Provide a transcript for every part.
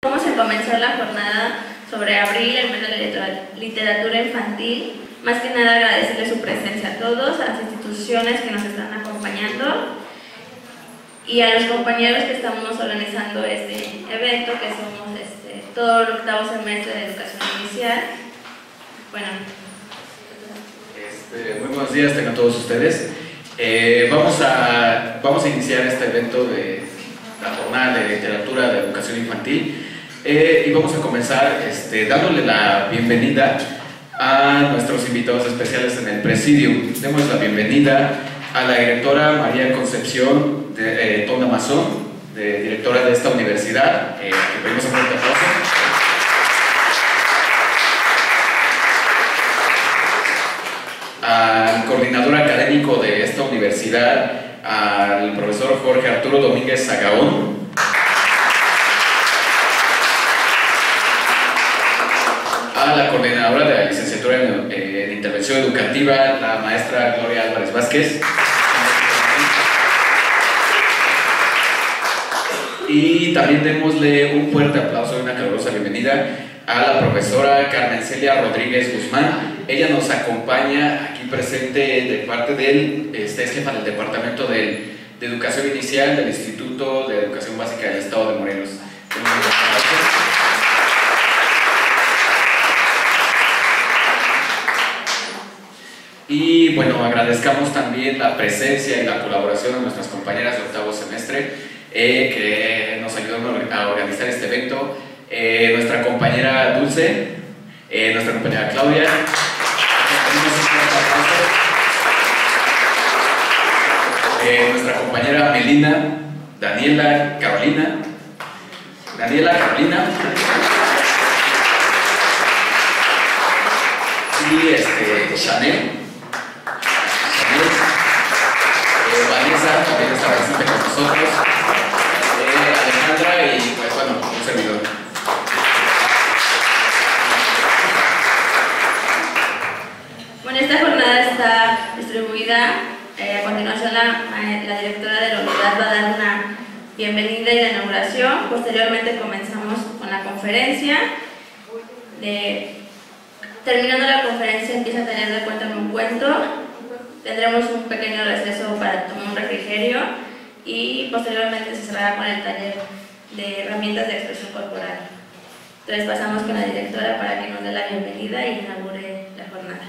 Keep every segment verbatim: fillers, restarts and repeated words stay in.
Vamos a comenzar la jornada sobre abril, el mes de la literatura infantil. Más que nada agradecerle su presencia a todos, a las instituciones que nos están acompañando y a los compañeros que estamos organizando este evento, que somos este, todo el octavo semestre de educación inicial. Bueno. Este, muy buenos días tengan todos ustedes. Eh, vamos, a, vamos a iniciar este evento de la jornada de literatura de educación infantil eh, y vamos a comenzar este, dándole la bienvenida a nuestros invitados especiales en el presidium. Demos la bienvenida a la directora María Concepción de eh, Tonda Mazón, de, directora de esta universidad, eh, que pedimos un fuerte aplauso. Al coordinador académico de esta universidad, al profesor Jorge Arturo Domínguez Zagaón. A la coordinadora de la licenciatura en, eh, en intervención educativa, la maestra Gloria Álvarez Vázquez. Y también démosle un fuerte aplauso y una calurosa bienvenida a la profesora Carmen Celia Rodríguez Guzmán. Ella nos acompaña aquí presente de parte del, este, es jefa del Departamento de, de Educación Inicial del Instituto de Educación Básica del Estado de Morelos. Y bueno, agradezcamos también la presencia y la colaboración de nuestras compañeras de octavo semestre eh, que nos ayudaron a organizar este evento. Eh, nuestra compañera Dulce, eh, nuestra compañera Claudia, eh, nuestra compañera Melina, Daniela, Carolina, Daniela, Carolina, y este, Chanel. Eh, Vanessa también está presente con nosotros, eh, Alejandra y pues bueno, un servidor. Bueno, esta jornada está distribuida, eh, a continuación la, la directora de la unidad va a dar una bienvenida y la inauguración, posteriormente comenzamos con la conferencia. De, terminando la conferencia empieza a tener de cuenta un cuento. Tendremos un pequeño receso para tomar un refrigerio y posteriormente se cerrará con el taller de herramientas de expresión corporal. Entonces pasamos con la directora para que nos dé la bienvenida y inaugure la jornada.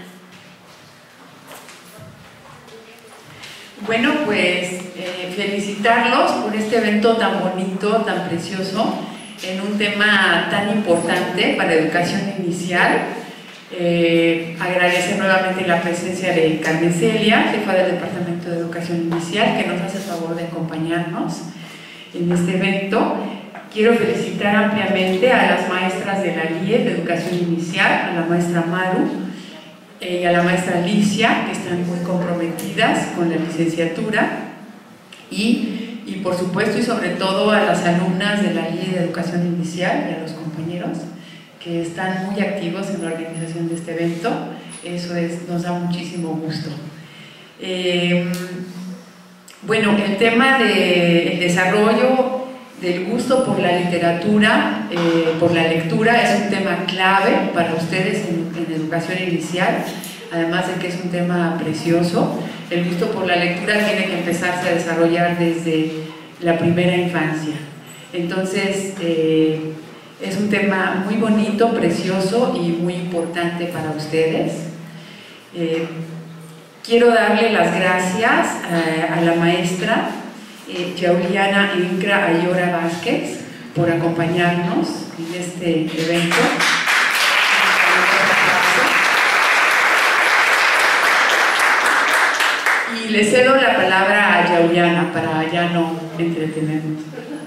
Bueno, pues eh, felicitarlos por este evento tan bonito, tan precioso, en un tema tan importante para educación inicial. Eh, agradecer nuevamente la presencia de Carmen Celia, jefa del Departamento de Educación Inicial, que nos hace el favor de acompañarnos en este evento. Quiero felicitar ampliamente a las maestras de la L I E de Educación Inicial, a la maestra Maru eh, y a la maestra Alicia, que están muy comprometidas con la licenciatura, y, y por supuesto y sobre todo a las alumnas de la L I E de Educación Inicial y a los compañeros que están muy activos en la organización de este evento. Eso es, nos da muchísimo gusto. Eh, bueno, el tema del desarrollo del gusto por la literatura, eh, por la lectura, es un tema clave para ustedes en, en educación inicial, además de que es un tema precioso. El gusto por la lectura tiene que empezarse a desarrollar desde la primera infancia. Entonces, eh, es un tema muy bonito, precioso y muy importante para ustedes. Eh, quiero darle las gracias a, a la maestra eh, Yauliana Incra Ayora Vázquez por acompañarnos en este evento. Y le cedo la palabra a Yauliana para ya no entretenernos.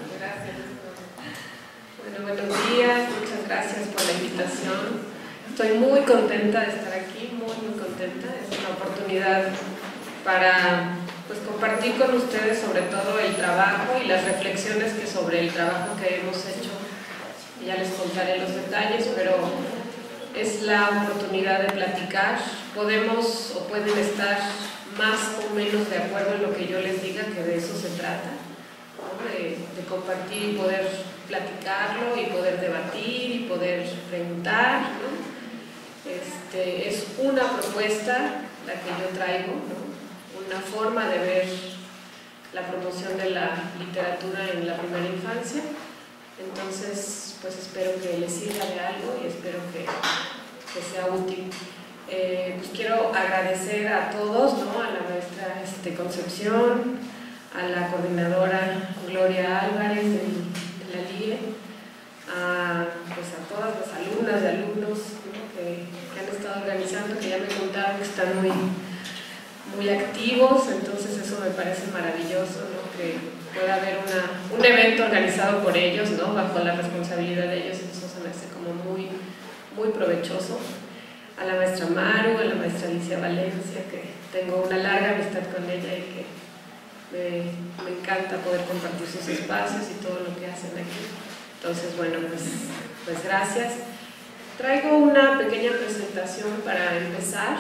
Muchas gracias por la invitación. Estoy muy contenta de estar aquí, muy muy contenta. Es una oportunidad para pues, compartir con ustedes sobre todo el trabajo y las reflexiones que sobre el trabajo que hemos hecho. Ya les contaré los detalles, pero es la oportunidad de platicar. Podemos o pueden estar más o menos de acuerdo en lo que yo les diga, que de eso se trata. ¿no? de, de compartir y poder platicarlo y poder debatir y poder preguntar, ¿no? Este, es una propuesta la que yo traigo, ¿no? Una forma de ver la promoción de la literatura en la primera infancia. Entonces, pues espero que les sirva de algo y espero que, que sea útil. Eh, pues quiero agradecer a todos, ¿no? A la maestra este, Concepción, a la coordinadora Gloria Álvarez de, de la L I E, a, pues a todas las alumnas y alumnos, ¿no? que, que han estado organizando, que ya me contaron que están muy, muy activos, entonces eso me parece maravilloso, ¿no? Que pueda haber una, un evento organizado por ellos, ¿no? Bajo la responsabilidad de ellos, eso se me hace como muy, muy provechoso. A la maestra Maru, a la maestra Alicia Valencia, que tengo una larga amistad con ella y que me, me encanta poder compartir sus espacios y todo lo que hacen aquí. Entonces, bueno, pues, pues gracias. Traigo una pequeña presentación para empezar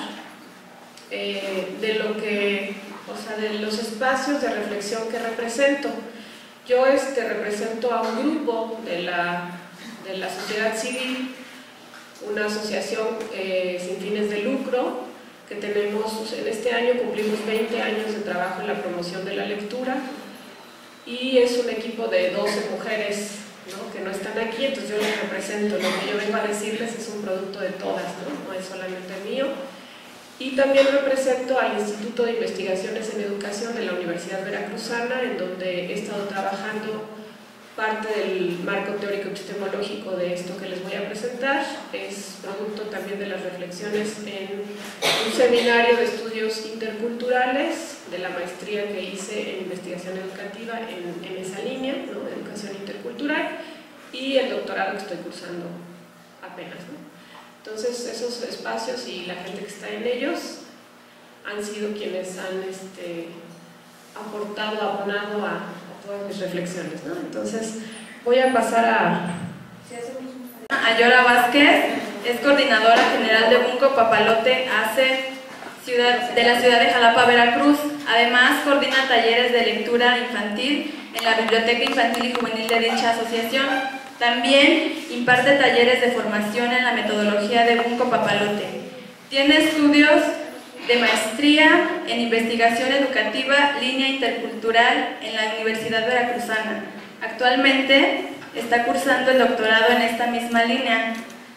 eh, de lo que, o sea, de los espacios de reflexión que represento. Yo este, represento a un grupo de la, de la sociedad civil, una asociación eh, sin fines de lucro, que tenemos, en este año cumplimos veinte años de trabajo en la promoción de la lectura, y es un equipo de doce mujeres, ¿no? Que no están aquí, entonces yo les represento. Lo que yo vengo a decirles es un producto de todas, no, no es solamente mío. Y también represento al Instituto de Investigaciones en Educación de la Universidad Veracruzana, en donde he estado trabajando parte del marco teórico epistemológico de esto que les voy a presentar. Es producto también de las reflexiones en un seminario de estudios interculturales de la maestría que hice en investigación educativa en, en esa línea, ¿no? De educación intercultural, y el doctorado que estoy cursando apenas, ¿no? Entonces esos espacios y la gente que está en ellos han sido quienes han este, aportado, abonado a todas mis reflexiones, ¿no? Entonces voy a pasar a... Ayora Vázquez es coordinadora general de Bunco Papalote A C E ciudad, de la ciudad de Jalapa, Veracruz. Además, coordina talleres de lectura infantil en la Biblioteca Infantil y Juvenil de dicha asociación. También imparte talleres de formación en la metodología de Bunco Papalote. Tiene estudios de maestría en investigación educativa, línea intercultural en la Universidad Veracruzana. Actualmente está cursando el doctorado en esta misma línea.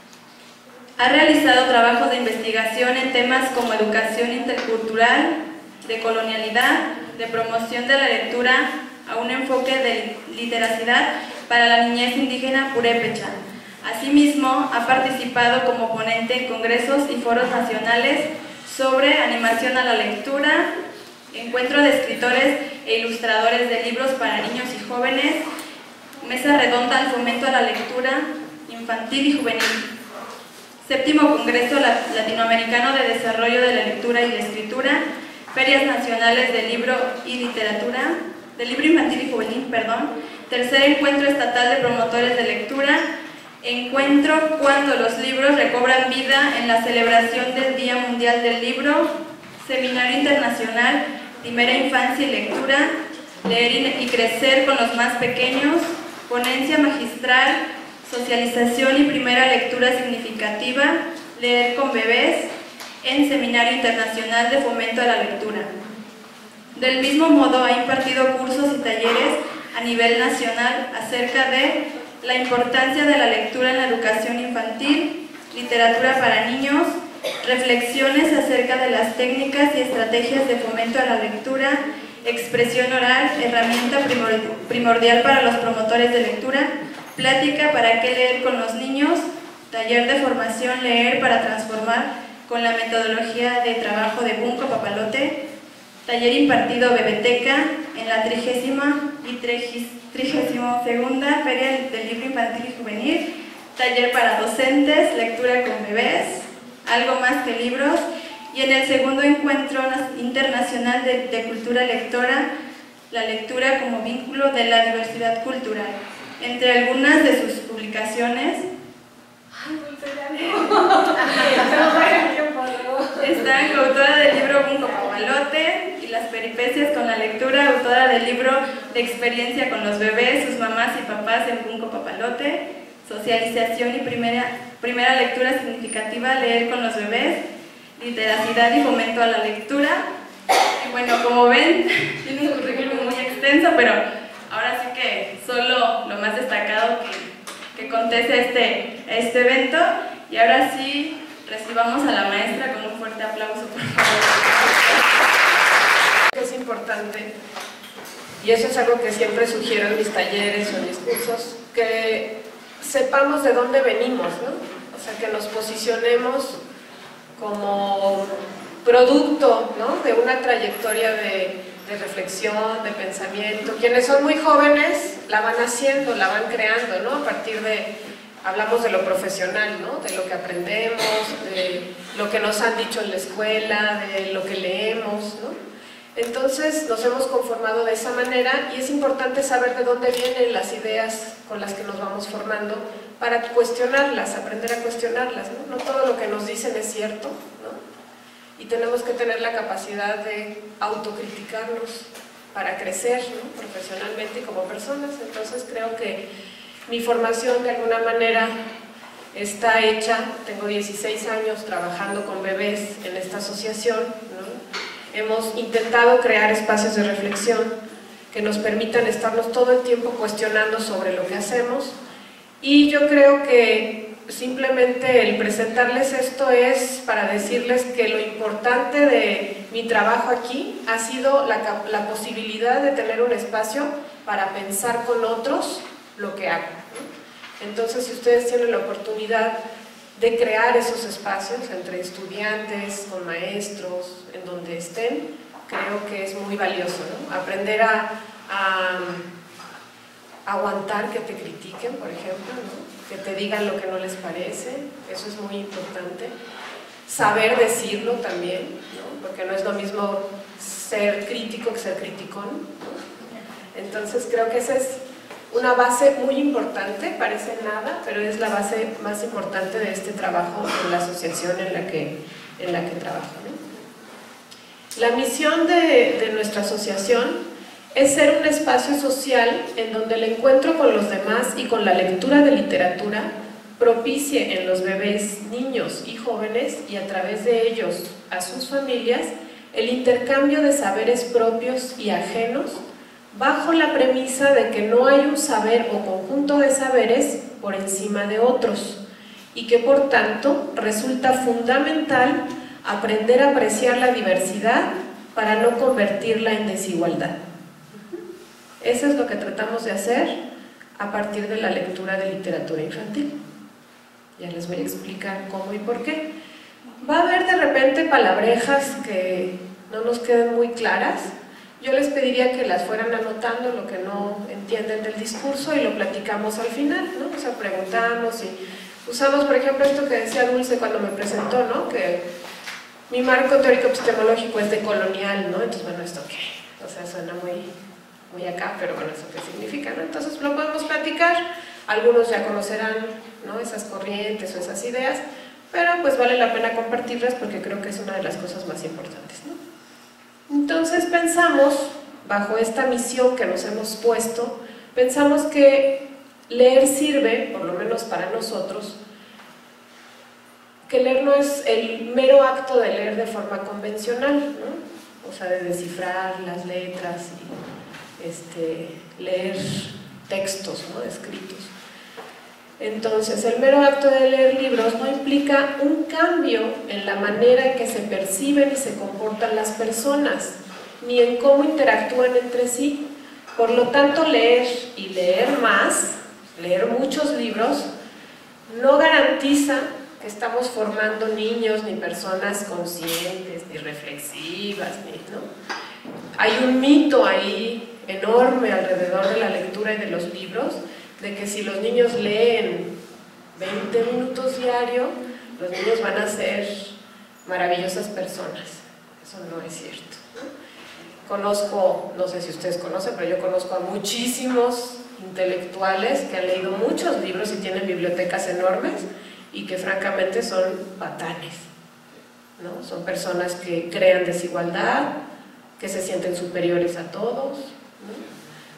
Ha realizado trabajos de investigación en temas como educación intercultural, de colonialidad, de promoción de la lectura, a un enfoque de literacidad para la niñez indígena purépecha. Asimismo, ha participado como ponente en congresos y foros nacionales sobre animación a la lectura, encuentro de escritores e ilustradores de libros para niños y jóvenes, mesa redonda al fomento a la lectura infantil y juvenil, séptimo Congreso Latinoamericano de Desarrollo de la Lectura y la Escritura, ferias nacionales de libro y literatura, de libro infantil y juvenil, perdón, tercer encuentro estatal de promotores de lectura, encuentro cuando los libros recobran vida en la celebración del Día Mundial del Libro, seminario internacional, primera infancia y lectura, leer y crecer con los más pequeños, ponencia magistral, socialización y primera lectura significativa, leer con bebés, en seminario internacional de fomento a la lectura. Del mismo modo, ha impartido cursos y talleres a nivel nacional acerca de la importancia de la lectura en la educación infantil, literatura para niños, reflexiones acerca de las técnicas y estrategias de fomento a la lectura, expresión oral, herramienta primordial para los promotores de lectura, plática para qué leer con los niños, taller de formación Leer para transformar con la metodología de trabajo de Bunco Papalote, taller impartido Bebeteca en la trigésima y trigésima segunda Feria del Libro Infantil y Juvenil, taller para docentes, lectura con bebés, algo más que libros, y en el segundo encuentro internacional de, de cultura lectora, la lectura como vínculo de la diversidad cultural. Entre algunas de sus publicaciones está coautora del libro Bunco Papalote y las peripecias con la lectura, autora del libro de experiencia con los bebés, sus mamás y papás en Punco Papalote, socialización y primera, primera lectura significativa, leer con los bebés, literacidad y fomento a la lectura. Y bueno, como ven, tiene un currículum muy extenso, pero ahora sí que solo lo más destacado que, que acontece este, este evento. Y ahora sí, recibamos a la maestra con un fuerte aplauso, por favor. Es importante, y eso es algo que siempre sugiero en mis talleres o en mis cursos, que sepamos de dónde venimos, ¿no? O sea, que nos posicionemos como producto, ¿no?, de una trayectoria de, de reflexión, de pensamiento. Quienes son muy jóvenes la van haciendo, la van creando, ¿no? A partir de, hablamos de lo profesional, ¿no?, de lo que aprendemos, de lo que nos han dicho en la escuela, de lo que leemos, ¿no? Entonces nos hemos conformado de esa manera y es importante saber de dónde vienen las ideas con las que nos vamos formando para cuestionarlas, aprender a cuestionarlas, ¿no? No todo lo que nos dicen es cierto, ¿no? Y tenemos que tener la capacidad de autocriticarnos para crecer, ¿no?, profesionalmente y como personas. Entonces creo que mi formación de alguna manera está hecha. Tengo dieciséis años trabajando con bebés en esta asociación, ¿no? Hemos intentado crear espacios de reflexión que nos permitan estarnos todo el tiempo cuestionando sobre lo que hacemos, y yo creo que simplemente el presentarles esto es para decirles que lo importante de mi trabajo aquí ha sido la, la posibilidad de tener un espacio para pensar con otros lo que hago, ¿no? Entonces, si ustedes tienen la oportunidad de crear esos espacios entre estudiantes, con maestros, en donde estén, creo que es muy valioso, ¿no? Aprender a, a, a aguantar que te critiquen, por ejemplo, ¿no?, que te digan lo que no les parece, eso es muy importante. Saber decirlo también, ¿no?, porque no es lo mismo ser crítico que ser criticón, ¿no? Entonces creo que esa es una base muy importante, parece nada, pero es la base más importante de este trabajo en la asociación en la que, en la que trabajo, ¿no? La misión de, de nuestra asociación es ser un espacio social en donde el encuentro con los demás y con la lectura de literatura propicie en los bebés, niños y jóvenes, y a través de ellos a sus familias, el intercambio de saberes propios y ajenos, bajo la premisa de que no hay un saber o conjunto de saberes por encima de otros, y que por tanto resulta fundamental aprender a apreciar la diversidad para no convertirla en desigualdad. Eso es lo que tratamos de hacer a partir de la lectura de literatura infantil. Ya les voy a explicar cómo y por qué. Va a haber de repente palabrejas que no nos queden muy claras. Yo les pediría que las fueran anotando, lo que no entienden del discurso, y lo platicamos al final, ¿no? O sea, preguntamos y usamos, por ejemplo, esto que decía Dulce cuando me presentó, ¿no?, que mi marco teórico epistemológico es decolonial, ¿no? Entonces, bueno, ¿esto qué? O sea, suena muy, muy acá, pero bueno, ¿eso qué significa, no? Entonces lo podemos platicar, algunos ya conocerán, ¿no?, esas corrientes o esas ideas, pero pues vale la pena compartirlas porque creo que es una de las cosas más importantes, ¿no? Entonces pensamos, bajo esta misión que nos hemos puesto, pensamos que leer sirve, por lo menos para nosotros, que leer no es el mero acto de leer de forma convencional, ¿no? O sea, de descifrar las letras y este, leer textos, ¿no?, escritos. Entonces, el mero acto de leer libros no implica un cambio en la manera en que se perciben y se comportan las personas, ni en cómo interactúan entre sí. Por lo tanto, leer y leer más, leer muchos libros, no garantiza que estamos formando niños ni personas conscientes, ni reflexivas, ni, ¿no? Hay un mito ahí enorme alrededor de la lectura y de los libros, de que si los niños leen veinte minutos diario, los niños van a ser maravillosas personas. Eso no es cierto, ¿no? Conozco, no sé si ustedes conocen, pero yo conozco a muchísimos intelectuales que han leído muchos libros y tienen bibliotecas enormes y que francamente son patanes, ¿no? Son personas que crean desigualdad, que se sienten superiores a todos, ¿no?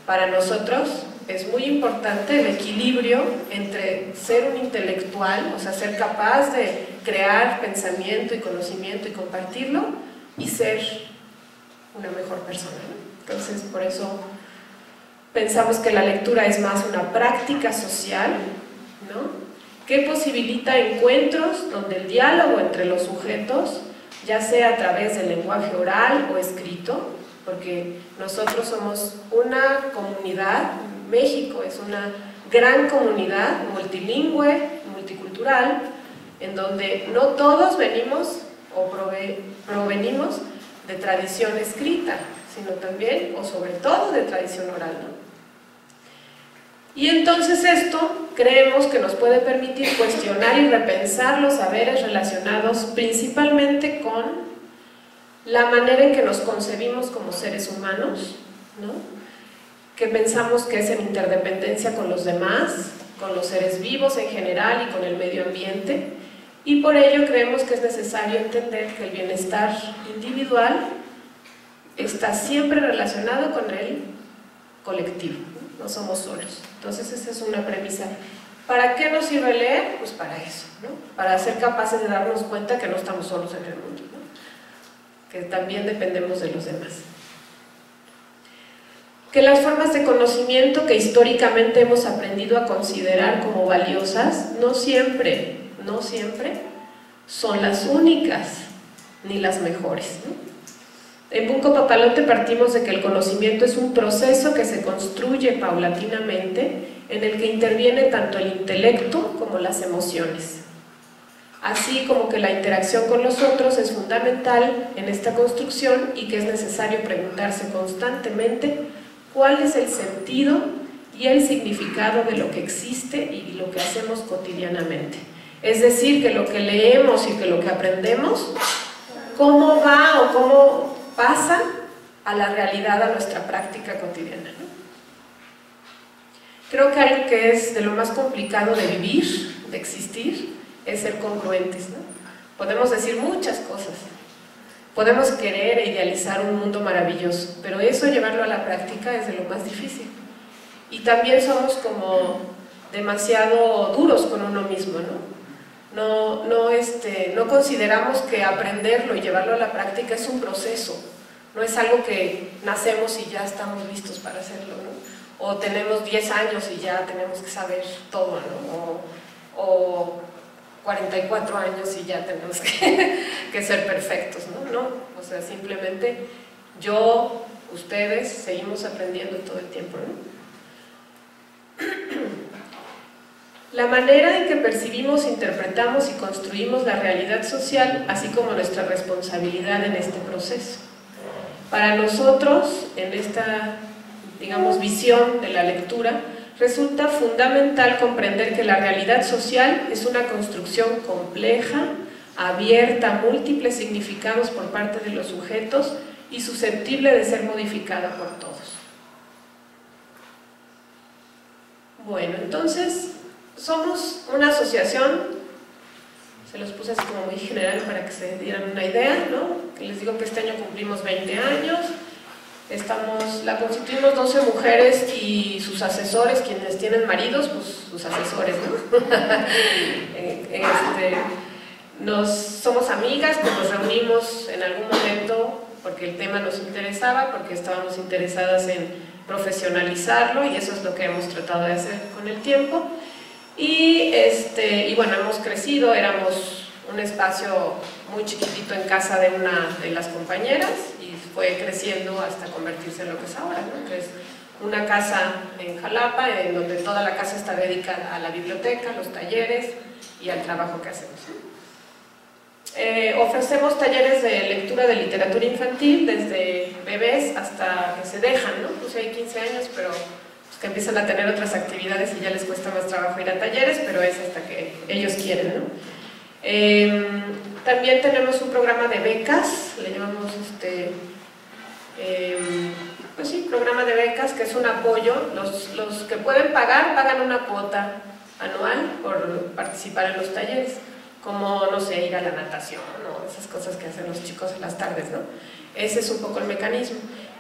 Para nosotros es muy importante el equilibrio entre ser un intelectual, o sea, ser capaz de crear pensamiento y conocimiento y compartirlo, y ser una mejor persona, ¿no? Entonces, por eso pensamos que la lectura es más una práctica social, ¿no?, que posibilita encuentros donde el diálogo entre los sujetos, ya sea a través del lenguaje oral o escrito, porque nosotros somos una comunidad, México es una gran comunidad multilingüe, multicultural, en donde no todos venimos o prove, provenimos de tradición escrita, sino también, o sobre todo, de tradición oral, ¿no? Y entonces esto creemos que nos puede permitir cuestionar y repensar los saberes relacionados principalmente con la manera en que nos concebimos como seres humanos, ¿no?, que pensamos que es en interdependencia con los demás, con los seres vivos en general y con el medio ambiente, y por ello creemos que es necesario entender que el bienestar individual está siempre relacionado con el colectivo, ¿no? No somos solos. Entonces esa es una premisa. ¿Para qué nos sirve leer? Pues para eso, ¿no? Para ser capaces de darnos cuenta que no estamos solos en el mundo, ¿no?, que también dependemos de los demás. Que las formas de conocimiento que históricamente hemos aprendido a considerar como valiosas no siempre, no siempre son las únicas ni las mejores, ¿no? En Punco Papalote partimos de que el conocimiento es un proceso que se construye paulatinamente, en el que interviene tanto el intelecto como las emociones, así como que la interacción con los otros es fundamental en esta construcción y que es necesario preguntarse constantemente cuál es el sentido y el significado de lo que existe y lo que hacemos cotidianamente. Es decir, que lo que leemos y que lo que aprendemos, cómo va o cómo pasa a la realidad, a nuestra práctica cotidiana, ¿no? Creo que algo que es de lo más complicado de vivir, de existir, es ser congruentes, ¿no? Podemos decir muchas cosas, podemos querer e idealizar un mundo maravilloso, pero eso, llevarlo a la práctica, es de lo más difícil. Y también somos como demasiado duros con uno mismo, ¿no? No, no, este, no consideramos que aprenderlo y llevarlo a la práctica es un proceso, no es algo que nacemos y ya estamos listos para hacerlo, ¿no? O tenemos diez años y ya tenemos que saber todo, ¿no? O, o cuarenta y cuatro años y ya tenemos que, que ser perfectos, ¿no? No, o sea, simplemente yo, ustedes, seguimos aprendiendo todo el tiempo, ¿no? La manera en que percibimos, interpretamos y construimos la realidad social, así como nuestra responsabilidad en este proceso. Para nosotros, en esta, digamos, visión de la lectura, resulta fundamental comprender que la realidad social es una construcción compleja, abierta a múltiples significados por parte de los sujetos y susceptible de ser modificada por todos. Bueno, entonces, somos una asociación, se los puse así como muy general para que se dieran una idea, ¿no? Que les digo que este año cumplimos veinte años, estamos, la constituimos doce mujeres y sus asesores, quienes tienen maridos, pues sus asesores, ¿no? este, nos, somos amigas, pues nos reunimos en algún momento porque el tema nos interesaba, porque estábamos interesadas en profesionalizarlo y eso es lo que hemos tratado de hacer con el tiempo. Y, este, y bueno, hemos crecido, éramos un espacio muy chiquitito en casa de una de las compañeras y fue creciendo hasta convertirse en lo que es ahora, ¿no? Que es una casa en Jalapa, en donde toda la casa está dedicada a la biblioteca, los talleres y al trabajo que hacemos, ¿no? Eh, ofrecemos talleres de lectura de literatura infantil desde bebés hasta que se dejan, ¿no? Pues hay quince años, pero que empiezan a tener otras actividades y ya les cuesta más trabajo ir a talleres, pero es hasta que ellos quieren, ¿no? Eh, también tenemos un programa de becas, le llamamos este, eh, pues sí, programa de becas, que es un apoyo. Los, los que pueden pagar, pagan una cuota anual por participar en los talleres, como, no sé, ir a la natación, ¿no? Esas cosas que hacen los chicos en las tardes, ¿no? Ese es un poco el mecanismo.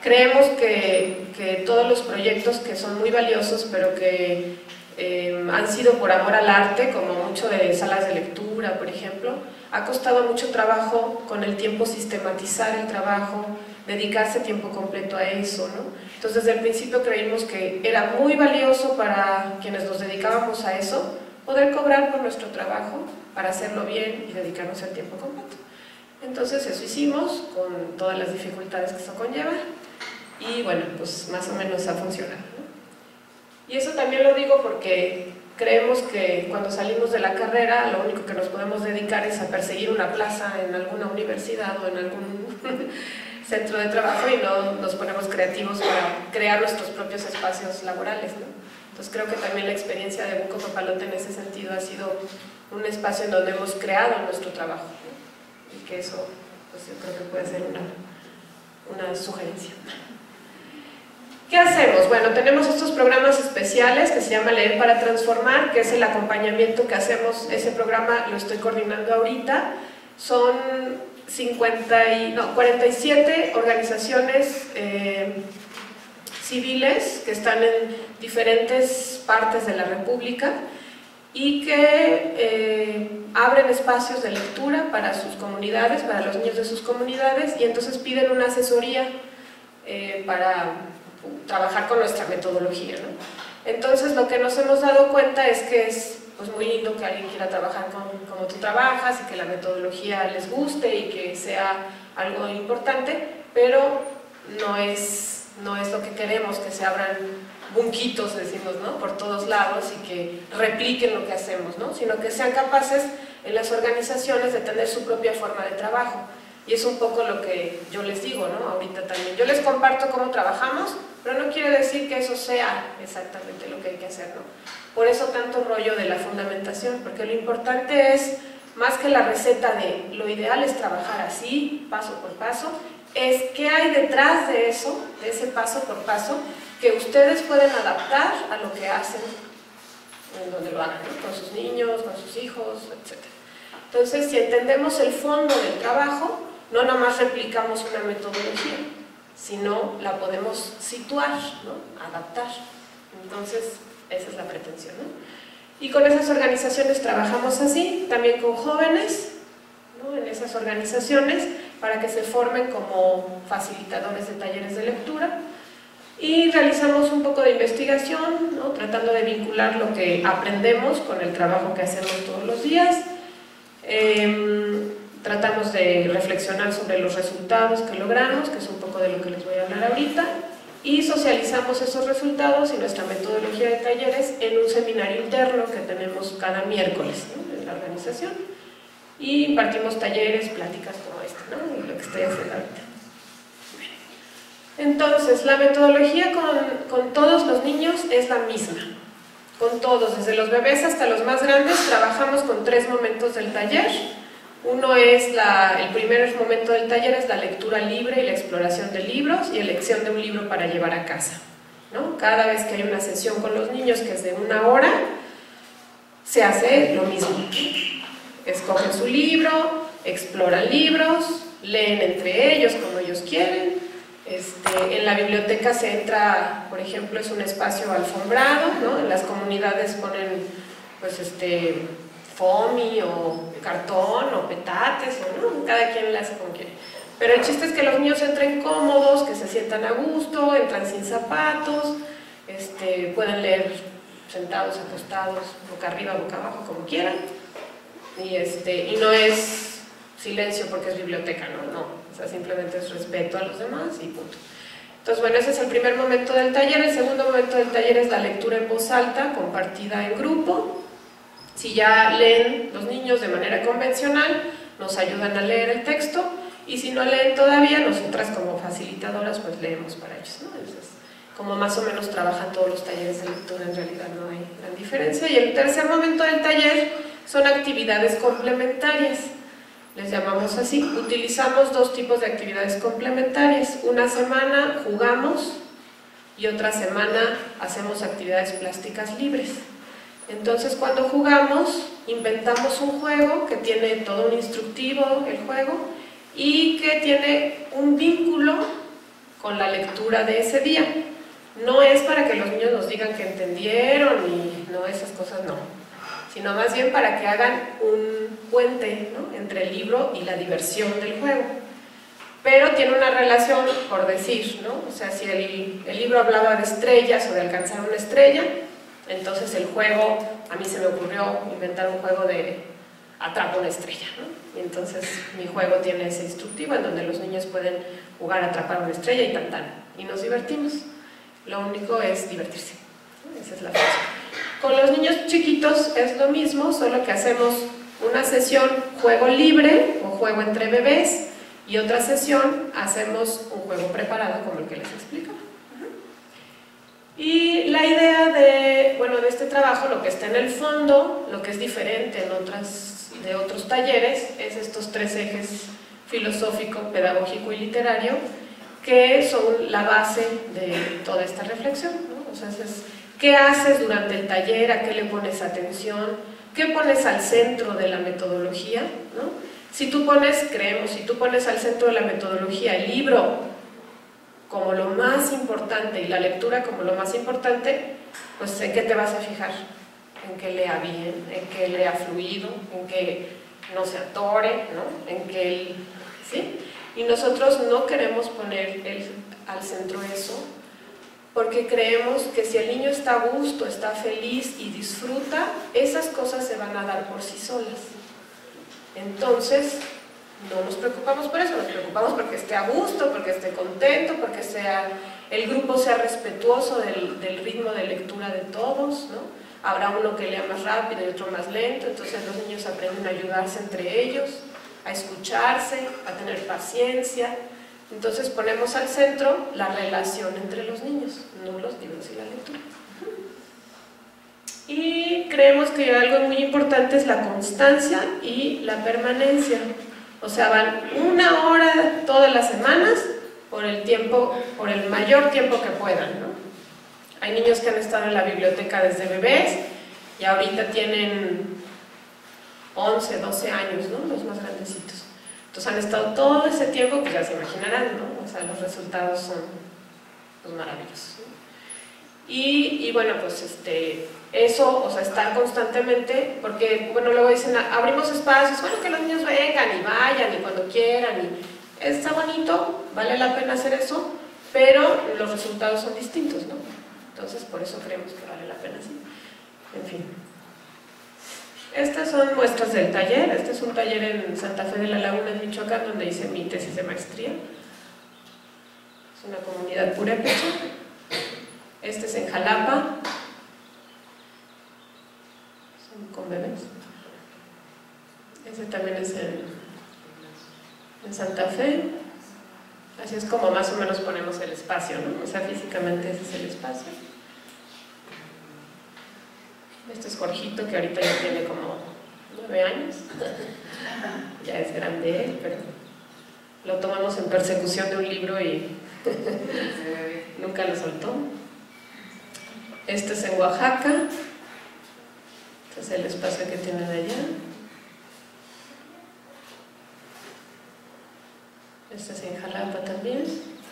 creemos que, que todos los proyectos que son muy valiosos, pero que eh, han sido por amor al arte, como mucho de salas de lectura, por ejemplo, ha costado mucho trabajo con el tiempo sistematizar el trabajo, dedicarse tiempo completo a eso, ¿no? Entonces desde el principio creímos que era muy valioso para quienes nos dedicábamos a eso, poder cobrar por nuestro trabajo, para hacerlo bien y dedicarnos el tiempo completo. Entonces eso hicimos, con todas las dificultades que eso conlleva, y bueno, pues más o menos ha funcionado, ¿no? Y eso también lo digo porque creemos que cuando salimos de la carrera, lo único que nos podemos dedicar es a perseguir una plaza en alguna universidad o en algún centro de trabajo y no nos ponemos creativos para crear nuestros propios espacios laborales, ¿no? Entonces creo que también la experiencia de Bunko Papalote en ese sentido ha sido un espacio en donde hemos creado nuestro trabajo, ¿no? Y que eso, pues yo creo que puede ser una, una sugerencia. ¿Qué hacemos? Bueno, tenemos estos programas especiales que se llama Leer para Transformar, que es el acompañamiento que hacemos. Ese programa lo estoy coordinando ahorita. Son cincuenta y, no, cuarenta y siete organizaciones eh, civiles que están en diferentes partes de la República y que eh, abren espacios de lectura para sus comunidades, para los niños de sus comunidades, y entonces piden una asesoría eh, para trabajar con nuestra metodología, ¿no? Entonces lo que nos hemos dado cuenta es que es pues, muy lindo que alguien quiera trabajar con, como tú trabajas y que la metodología les guste y que sea algo importante, pero no es, no es lo que queremos, que se abran bunquitos, decimos, ¿no? Por todos lados y que repliquen lo que hacemos, ¿no? Sino que sean capaces en las organizaciones de tener su propia forma de trabajo. Y es un poco lo que yo les digo, ¿no? Ahorita también. Yo les comparto cómo trabajamos, pero no quiere decir que eso sea exactamente lo que hay que hacer, ¿no? Por eso tanto rollo de la fundamentación, porque lo importante es, más que la receta de lo ideal es trabajar así, paso por paso, es qué hay detrás de eso, de ese paso por paso, que ustedes pueden adaptar a lo que hacen en donde lo hagan, ¿no? Con sus niños, con sus hijos, etcétera. Entonces, si entendemos el fondo del trabajo, no nomás replicamos una metodología, sino la podemos situar, ¿no? Adaptar. Entonces, esa es la pretensión, ¿no? Y con esas organizaciones trabajamos así, también con jóvenes, ¿no? En esas organizaciones, para que se formen como facilitadores de talleres de lectura, y realizamos un poco de investigación, ¿no? Tratando de vincular lo que aprendemos con el trabajo que hacemos todos los días. Eh, tratamos de reflexionar sobre los resultados que logramos, que es un poco de lo que les voy a hablar ahorita, y socializamos esos resultados y nuestra metodología de talleres en un seminario interno que tenemos cada miércoles, ¿no? En la organización, y impartimos talleres, pláticas como esta, ¿no? Y lo que estoy haciendo ahorita. Entonces, la metodología con, con todos los niños es la misma, con todos, desde los bebés hasta los más grandes. Trabajamos con tres momentos del taller. Uno es, la, el primer momento del taller es la lectura libre y la exploración de libros y elección de un libro para llevar a casa, ¿no? Cada vez que hay una sesión con los niños, que es de una hora, se hace lo mismo. Escogen su libro, exploran libros, leen entre ellos como ellos quieren. Este, en la biblioteca se entra, por ejemplo, es un espacio alfombrado, ¿no? En las comunidades ponen pues este foamy o cartón o petates, o, ¿no? Cada quien la hace como quiere. Pero el chiste es que los niños entren cómodos, que se sientan a gusto, entran sin zapatos, este, pueden leer sentados, acostados, boca arriba, boca abajo, como quieran. Y, este, y no es silencio porque es biblioteca, no, no, o sea, simplemente es respeto a los demás y punto. Entonces, bueno, ese es el primer momento del taller. El segundo momento del taller es la lectura en voz alta, compartida en grupo. Si ya leen los niños de manera convencional, nos ayudan a leer el texto, y si no leen todavía, nosotras como facilitadoras pues leemos para ellos, ¿no? Entonces, como más o menos trabajan todos los talleres de lectura, en realidad no hay gran diferencia. Y el tercer momento del taller son actividades complementarias, les llamamos así. Utilizamos dos tipos de actividades complementarias. Una semana jugamos y otra semana hacemos actividades plásticas libres. Entonces, cuando jugamos, inventamos un juego que tiene todo un instructivo, el juego, y que tiene un vínculo con la lectura de ese día. No es para que los niños nos digan que entendieron y no, esas cosas no, sino más bien para que hagan un puente, ¿no?, entre el libro y la diversión del juego. Pero tiene una relación, por decir, ¿no? O sea, si el, el libro hablaba de estrellas o de alcanzar una estrella, entonces el juego, a mí se me ocurrió inventar un juego de atrapa una estrella, ¿no? Y entonces mi juego tiene ese instructivo en donde los niños pueden jugar a atrapar una estrella y tan tan, y nos divertimos. Lo único es divertirse, ¿no? Esa es la función. Con los niños chiquitos es lo mismo, solo que hacemos una sesión juego libre o juego entre bebés y otra sesión hacemos un juego preparado como el que les explicaba. Y la idea de, bueno, de este trabajo, lo que está en el fondo, lo que es diferente en otras, de otros talleres, es estos tres ejes: filosófico, pedagógico y literario, que son la base de toda esta reflexión, ¿no? O sea, es, ¿qué haces durante el taller? ¿A qué le pones atención? ¿Qué pones al centro de la metodología, ¿no? Si tú pones, creemos, si tú pones al centro de la metodología el libro como lo más importante y la lectura como lo más importante, pues ¿en qué te vas a fijar? En que lea bien, en que lea fluido, en que no se atore, ¿no? En que él, ¿sí? Y nosotros no queremos poner el, al centro eso, porque creemos que si el niño está a gusto, está feliz y disfruta, esas cosas se van a dar por sí solas. Entonces, no nos preocupamos por eso, nos preocupamos porque esté a gusto, porque esté contento, porque sea, el grupo sea respetuoso del, del ritmo de lectura de todos, ¿no? Habrá uno que lea más rápido y otro más lento, entonces los niños aprenden a ayudarse entre ellos, a escucharse, a tener paciencia. Entonces ponemos al centro la relación entre los niños, no los libros y la lectura. Y creemos que algo muy importante es la constancia y la permanencia. O sea, van una hora todas las semanas por el tiempo, por el mayor tiempo que puedan, ¿no? Hay niños que han estado en la biblioteca desde bebés y ahorita tienen once, doce años, ¿no? Los más grandecitos. Entonces han estado todo ese tiempo, pues ya se imaginarán, ¿no? O sea, los resultados son pues, maravillosos, ¿no? Y, y bueno, pues este, eso, o sea, estar constantemente, porque, bueno, luego dicen, abrimos espacios, bueno, que los niños vengan y vayan y cuando quieran, y está bonito, vale la pena hacer eso, pero los resultados son distintos, ¿no? Entonces, por eso creemos que vale la pena, sí. En fin. Estas son muestras del taller. Este es un taller en Santa Fe de la Laguna, en Michoacán, donde hice mi tesis de maestría. Es una comunidad purépecha. Este es en Jalapa. Son con bebés. Este también es en, en Santa Fe. Así es como más o menos ponemos el espacio, ¿no? O sea, físicamente ese es el espacio. Este es Jorgito, que ahorita ya tiene como nueve años. Ya es grande él, pero lo tomamos en persecución de un libro y nunca lo soltó. Este es en Oaxaca. Este es el espacio que tienen allá. Este es en Jalapa también.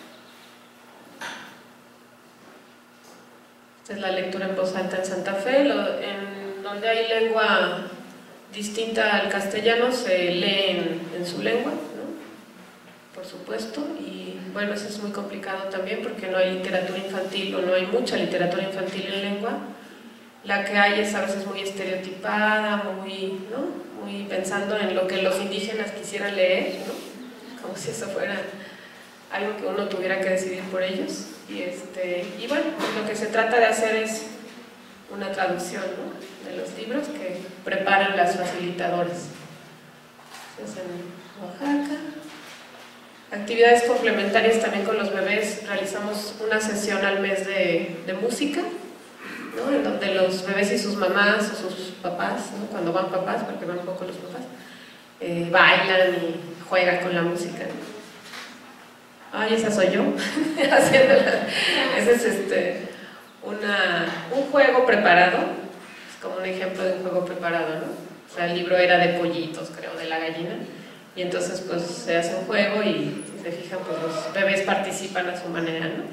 Esta es la lectura en voz alta en Santa Fe. Lo, en donde hay lengua distinta al castellano se lee en, en su lengua, ¿no? Por supuesto. Y bueno, eso es muy complicado también porque no hay literatura infantil o no hay mucha literatura infantil en lengua. La que hay es a veces muy estereotipada, muy, ¿no? Muy pensando en lo que los indígenas quisieran leer, ¿no? Como si eso fuera algo que uno tuviera que decidir por ellos. Y, este, y bueno, lo que se trata de hacer es una traducción, ¿no? De los libros que preparan las facilitadoras. Entonces, en Oaxaca. Actividades complementarias también con los bebés. Realizamos una sesión al mes de, de música, ¿no? En donde los bebés y sus mamás o sus papás, ¿no? Cuando van papás, porque van poco los papás, eh, bailan y juegan con la música. Ay, esa soy yo, haciéndola. Ese es este, una, un juego preparado, es como un ejemplo de un juego preparado, ¿no? O sea, el libro era de pollitos, creo, de la gallina, y entonces pues se hace un juego y se fijan, pues los bebés participan a su manera, ¿no?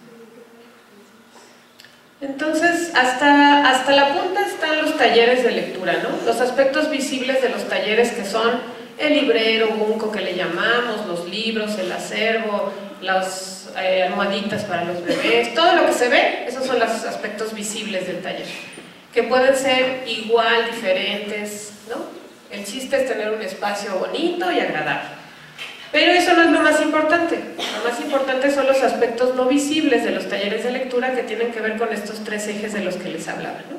Entonces, hasta, hasta la punta están los talleres de lectura, ¿no? Los aspectos visibles de los talleres, que son el librero, bunco que le llamamos, los libros, el acervo, las eh, almohaditas para los bebés, todo lo que se ve, esos son los aspectos visibles del taller, que pueden ser igual, diferentes, ¿no? El chiste es tener un espacio bonito y agradable. Pero eso no es lo más importante. Lo más importante son los aspectos no visibles de los talleres de lectura, que tienen que ver con estos tres ejes de los que les hablaba, ¿no?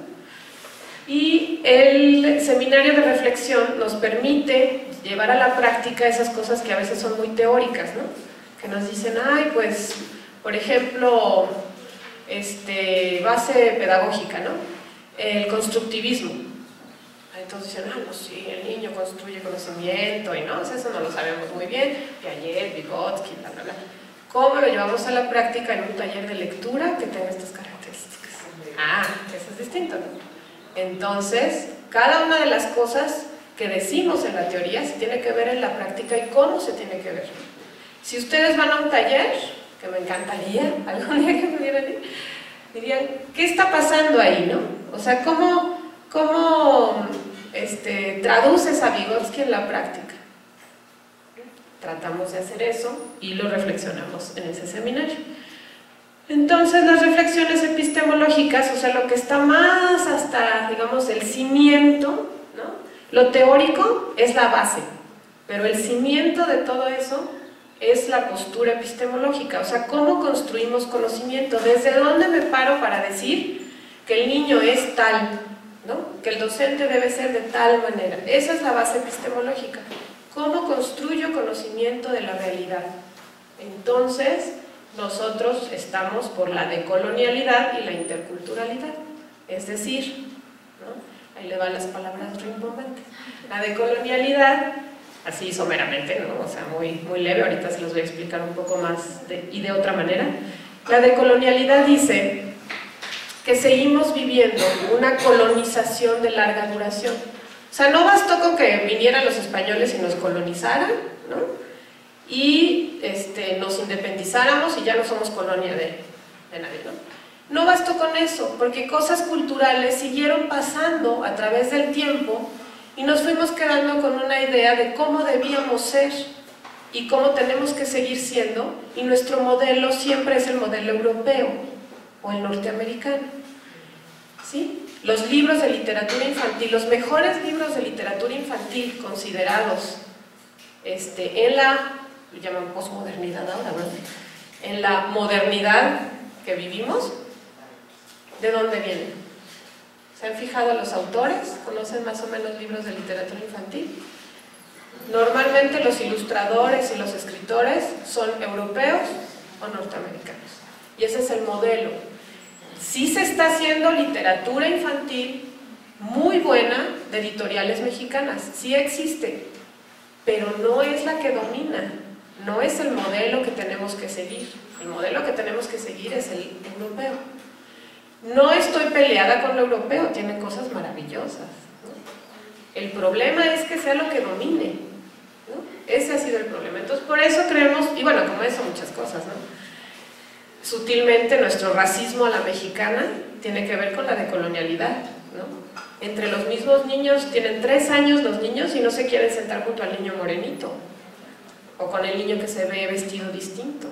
Y el seminario de reflexión nos permite llevar a la práctica esas cosas que a veces son muy teóricas, ¿no? Que nos dicen, ay, pues, por ejemplo, este, base pedagógica, ¿no? El constructivismo. Entonces dicen, ah, no, sí, el niño construye conocimiento, y no, eso no lo sabemos muy bien, Piaget, Vygotsky, bla, bla, bla. ¿Cómo lo llevamos a la práctica en un taller de lectura que tenga estas características? Ah, eso es distinto, ¿no? Entonces, cada una de las cosas que decimos en la teoría se tiene que ver en la práctica y cómo se tiene que ver. Si ustedes van a un taller, que me encantaría, algún día que pudieran ir, dirían, ¿qué está pasando ahí, no? O sea, ¿cómo, cómo este, traduces a Vygotsky en la práctica? Tratamos de hacer eso y lo reflexionamos en ese seminario. Entonces, las reflexiones epistemológicas, o sea, lo que está más hasta, digamos, el cimiento, ¿no? Lo teórico es la base, pero el cimiento de todo eso es la postura epistemológica, o sea, cómo construimos conocimiento, desde dónde me paro para decir que el niño es tal, ¿no? Que el docente debe ser de tal manera. Esa es la base epistemológica. ¿Cómo construyo conocimiento de la realidad? Entonces, nosotros estamos por la decolonialidad y la interculturalidad, es decir, ¿no? Ahí le van las palabras rimbombantes. La decolonialidad, así someramente, ¿no? O sea, muy, muy leve, ahorita se los voy a explicar un poco más de, y de otra manera. La decolonialidad dice que seguimos viviendo una colonización de larga duración. O sea, no bastó con que vinieran los españoles y nos colonizaran, ¿no? Y este, nos independizáramos y ya no somos colonia de, de nadie, ¿no? No bastó con eso, porque cosas culturales siguieron pasando a través del tiempo y nos fuimos quedando con una idea de cómo debíamos ser y cómo tenemos que seguir siendo, y nuestro modelo siempre es el modelo europeo o el norteamericano, ¿sí? Los libros de literatura infantil, los mejores libros de literatura infantil considerados este, en la, lo llaman posmodernidad ahora, ¿verdad? En la modernidad que vivimos, ¿de dónde vienen? ¿Se han fijado los autores? ¿Conocen más o menos libros de literatura infantil? Normalmente los ilustradores y los escritores son europeos o norteamericanos, y ese es el modelo. Sí se está haciendo literatura infantil muy buena de editoriales mexicanas, sí existe, pero no es la que domina, no es el modelo que tenemos que seguir. El modelo que tenemos que seguir es el europeo. No estoy peleada con lo europeo, tiene cosas maravillosas, ¿no? El problema es que sea lo que domine, ¿no? Ese ha sido el problema. Entonces, por eso creemos, y bueno, como eso, muchas cosas, ¿no? Sutilmente nuestro racismo a la mexicana tiene que ver con la decolonialidad, ¿no? Entre los mismos niños, tienen tres años los niños y no se quieren sentar junto al niño morenito o con el niño que se ve vestido distinto.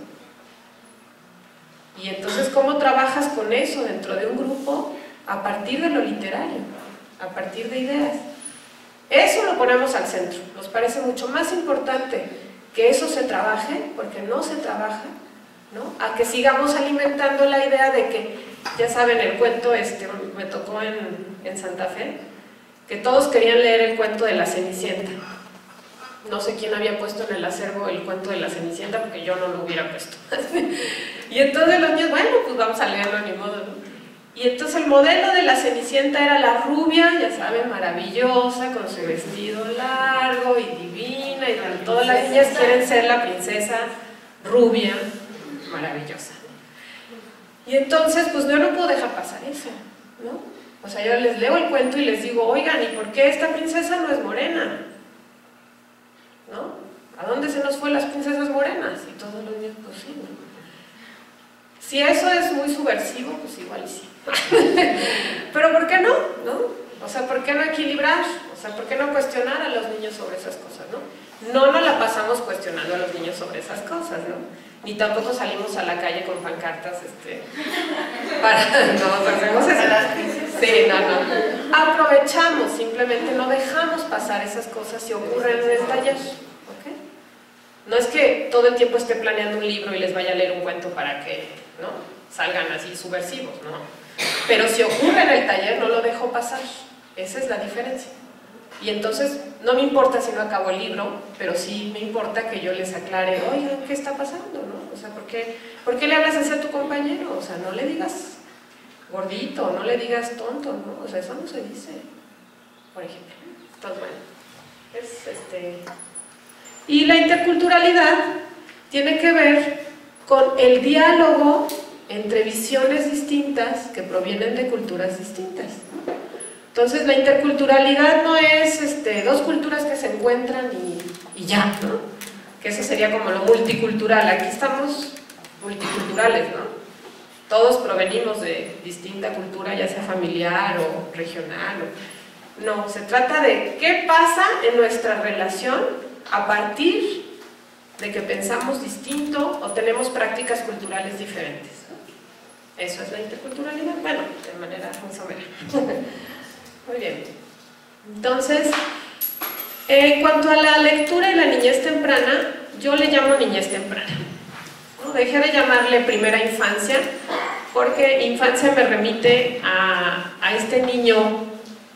Y entonces, ¿cómo trabajas con eso dentro de un grupo? A partir de lo literario, a partir de ideas. Eso lo ponemos al centro. Nos parece mucho más importante que eso se trabaje, porque no se trabaja, ¿no? A que sigamos alimentando la idea de que, ya saben, el cuento este me tocó en, en Santa Fe, que todos querían leer el cuento de la Cenicienta. No sé quién había puesto en el acervo el cuento de la Cenicienta, porque yo no lo hubiera puesto. Y entonces los niños, bueno, pues vamos a leerlo, ni modo, ¿no? Y entonces el modelo de la Cenicienta era la rubia, ya saben, maravillosa, con su vestido largo y divina, y bueno, todas las niñas quieren ser la princesa rubia, maravillosa. Y entonces, pues yo no puedo dejar pasar eso, ¿no? O sea, yo les leo el cuento y les digo, oigan, ¿y por qué esta princesa no es morena? ¿No? ¿A dónde se nos fue las princesas morenas? Y todos los niños, pues sí, ¿no? Si eso es muy subversivo, pues igual sí. Pero ¿por qué no? ¿no? O sea, ¿por qué no equilibrar? O sea, ¿por qué no cuestionar a los niños sobre esas cosas, no? No nos la pasamos cuestionando a los niños sobre esas cosas, ¿no? Ni tampoco salimos a la calle con pancartas, este... Para... No, hacemos eso. Sí, no, no. Aprovechamos, simplemente no dejamos pasar esas cosas si ocurren en el taller, ¿ok? No es que todo el tiempo esté planeando un libro y les vaya a leer un cuento para que, ¿no?, salgan así subversivos, ¿no? Pero si ocurre en el taller, no lo dejo pasar. Esa es la diferencia. Y entonces, no me importa si no acabo el libro, pero sí me importa que yo les aclare, oigan, ¿qué está pasando? ¿no? O sea, ¿por qué, ¿por qué le hablas así a tu compañero? O sea, no le digas gordito, no le digas tonto, ¿no? O sea, eso no se dice, por ejemplo. Entonces, bueno, es este... Y la interculturalidad tiene que ver con el diálogo entre visiones distintas que provienen de culturas distintas. Entonces la interculturalidad no es este, dos culturas que se encuentran y, y ya, ¿no? Que eso sería como lo multicultural. Aquí estamos multiculturales, ¿no? Todos provenimos de distinta cultura, ya sea familiar o regional. O... No, se trata de qué pasa en nuestra relación a partir de que pensamos distinto o tenemos prácticas culturales diferentes. Eso es la interculturalidad, bueno, de manera muy somera. Muy bien. Entonces, en cuanto a la lectura y la niñez temprana, yo le llamo niñez temprana. ¿no? Dejé de llamarle primera infancia, porque infancia me remite a, a este niño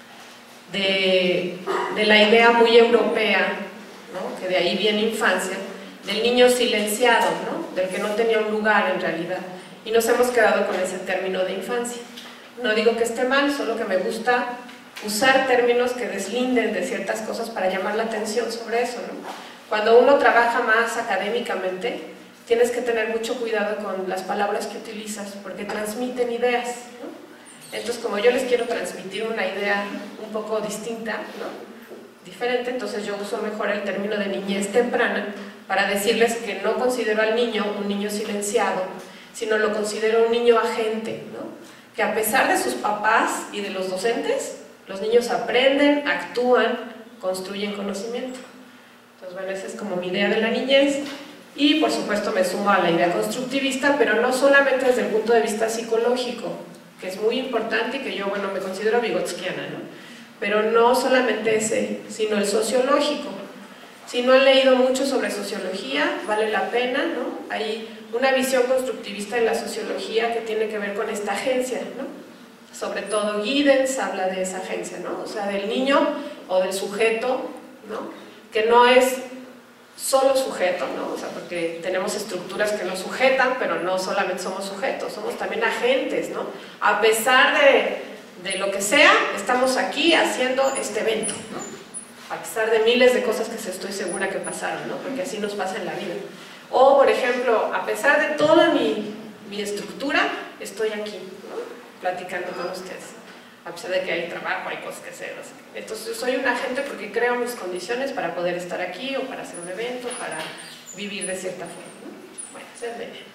de, de la idea muy europea, ¿no? Que de ahí viene infancia, del niño silenciado, ¿no? Del que no tenía un lugar en realidad. Y nos hemos quedado con ese término de infancia. No digo que esté mal, solo que me gusta usar términos que deslinden de ciertas cosas para llamar la atención sobre eso, ¿no? Cuando uno trabaja más académicamente, tienes que tener mucho cuidado con las palabras que utilizas, porque transmiten ideas, ¿no? Entonces, como yo les quiero transmitir una idea un poco distinta, ¿no? Diferente, entonces yo uso mejor el término de niñez temprana para decirles que no considero al niño un niño silenciado, sino lo considero un niño agente, ¿no? Que a pesar de sus papás y de los docentes, los niños aprenden, actúan, construyen conocimiento. Entonces, bueno, esa es como mi idea de la niñez. Y, por supuesto, me sumo a la idea constructivista, pero no solamente desde el punto de vista psicológico, que es muy importante y que yo, bueno, me considero vygotskiana, ¿no? Pero no solamente ese, sino el sociológico. Si no han leído mucho sobre sociología, vale la pena, ¿no? Hay una visión constructivista en la sociología que tiene que ver con esta agencia, ¿no? Sobre todo Giddens habla de esa agencia, ¿no? O sea, del niño o del sujeto, ¿no? Que no es solo sujeto, ¿no? O sea, porque tenemos estructuras que nos sujetan, pero no solamente somos sujetos, somos también agentes, ¿no? A pesar de, de lo que sea, estamos aquí haciendo este evento, ¿no? A pesar de miles de cosas que estoy segura que pasaron, ¿no? Porque así nos pasa en la vida. O, por ejemplo, a pesar de toda mi, mi estructura, estoy aquí, ¿no? Platicando con ustedes, a pesar de que hay trabajo, hay cosas que hacer. Entonces, soy un agente porque creo mis condiciones para poder estar aquí o para hacer un evento, para vivir de cierta forma, ¿no? Bueno, esa es la idea.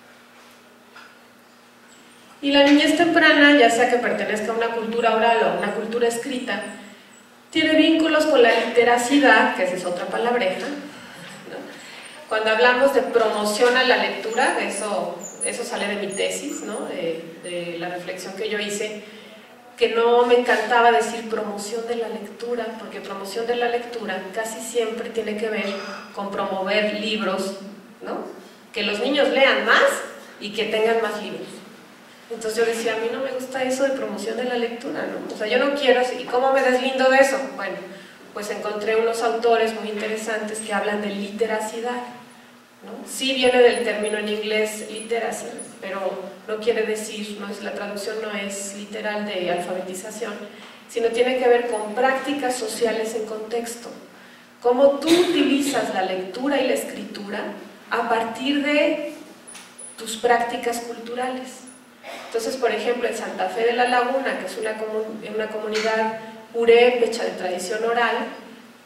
Y la niñez temprana, ya sea que pertenezca a una cultura oral o a una cultura escrita, tiene vínculos con la literacidad, que esa es otra palabreja, ¿no? Cuando hablamos de promoción a la lectura, eso, eso sale de mi tesis, ¿no? de, de la reflexión que yo hice, que no me encantaba decir promoción de la lectura, porque promoción de la lectura casi siempre tiene que ver con promover libros, ¿no? Que los niños lean más y que tengan más libros. Entonces yo decía, a mí no me gusta eso de promoción de la lectura, ¿no? O sea, yo no quiero, ¿y cómo me deslindo de eso? Bueno, pues encontré unos autores muy interesantes que hablan de literacidad, ¿no? Sí viene del término en inglés literacy, pero no quiere decir, no es, la traducción no es literal de alfabetización, sino tiene que ver con prácticas sociales en contexto. Cómo tú utilizas la lectura y la escritura a partir de tus prácticas culturales. Entonces, por ejemplo, en Santa Fe de la Laguna, que es una, comun una comunidad purépecha de tradición oral,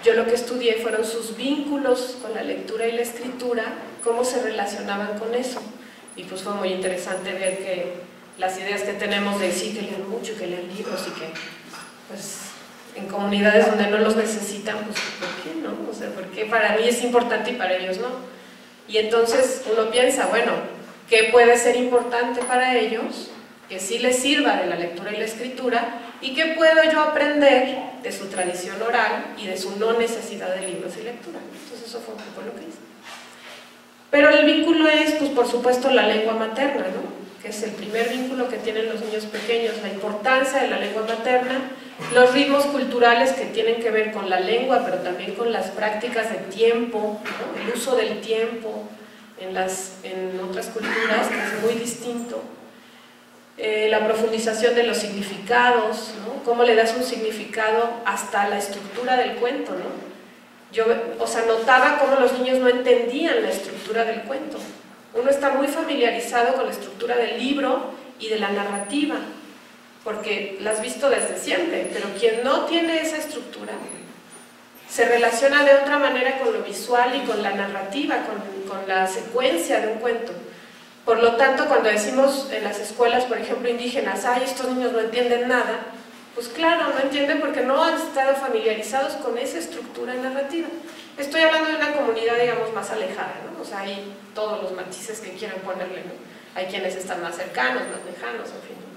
yo lo que estudié fueron sus vínculos con la lectura y la escritura, cómo se relacionaban con eso. Y pues fue muy interesante ver que las ideas que tenemos de sí, que lean mucho, que lean libros y que pues en comunidades donde no los necesitan, pues ¿por qué no? O sea, porque para mí es importante y para ellos no. Y entonces uno piensa, bueno, ¿qué puede ser importante para ellos? Que sí les sirva de la lectura y la escritura, y qué puedo yo aprender de su tradición oral y de su no necesidad de libros y lectura. Entonces eso fue un poco lo que hice. Pero el vínculo es, pues por supuesto, la lengua materna, ¿no? Que es el primer vínculo que tienen los niños pequeños, la importancia de la lengua materna, los ritmos culturales que tienen que ver con la lengua, pero también con las prácticas de tiempo, ¿no? El uso del tiempo en, las, en otras culturas, que es muy distinto. Eh, la profundización de los significados, ¿no? Cómo le das un significado hasta la estructura del cuento, ¿no? Yo, o sea, notaba cómo los niños no entendían la estructura del cuento. Uno está muy familiarizado con la estructura del libro y de la narrativa, porque la has visto desde siempre, pero quien no tiene esa estructura se relaciona de otra manera con lo visual y con la narrativa, con, con la secuencia de un cuento. Por lo tanto, cuando decimos en las escuelas, por ejemplo, indígenas, ay, estos niños no entienden nada, pues claro, no entienden porque no han estado familiarizados con esa estructura narrativa. Estoy hablando de una comunidad, digamos, más alejada, ¿no? O sea, hay todos los matices que quieran ponerle, ¿no? Hay quienes están más cercanos, más lejanos, en fin.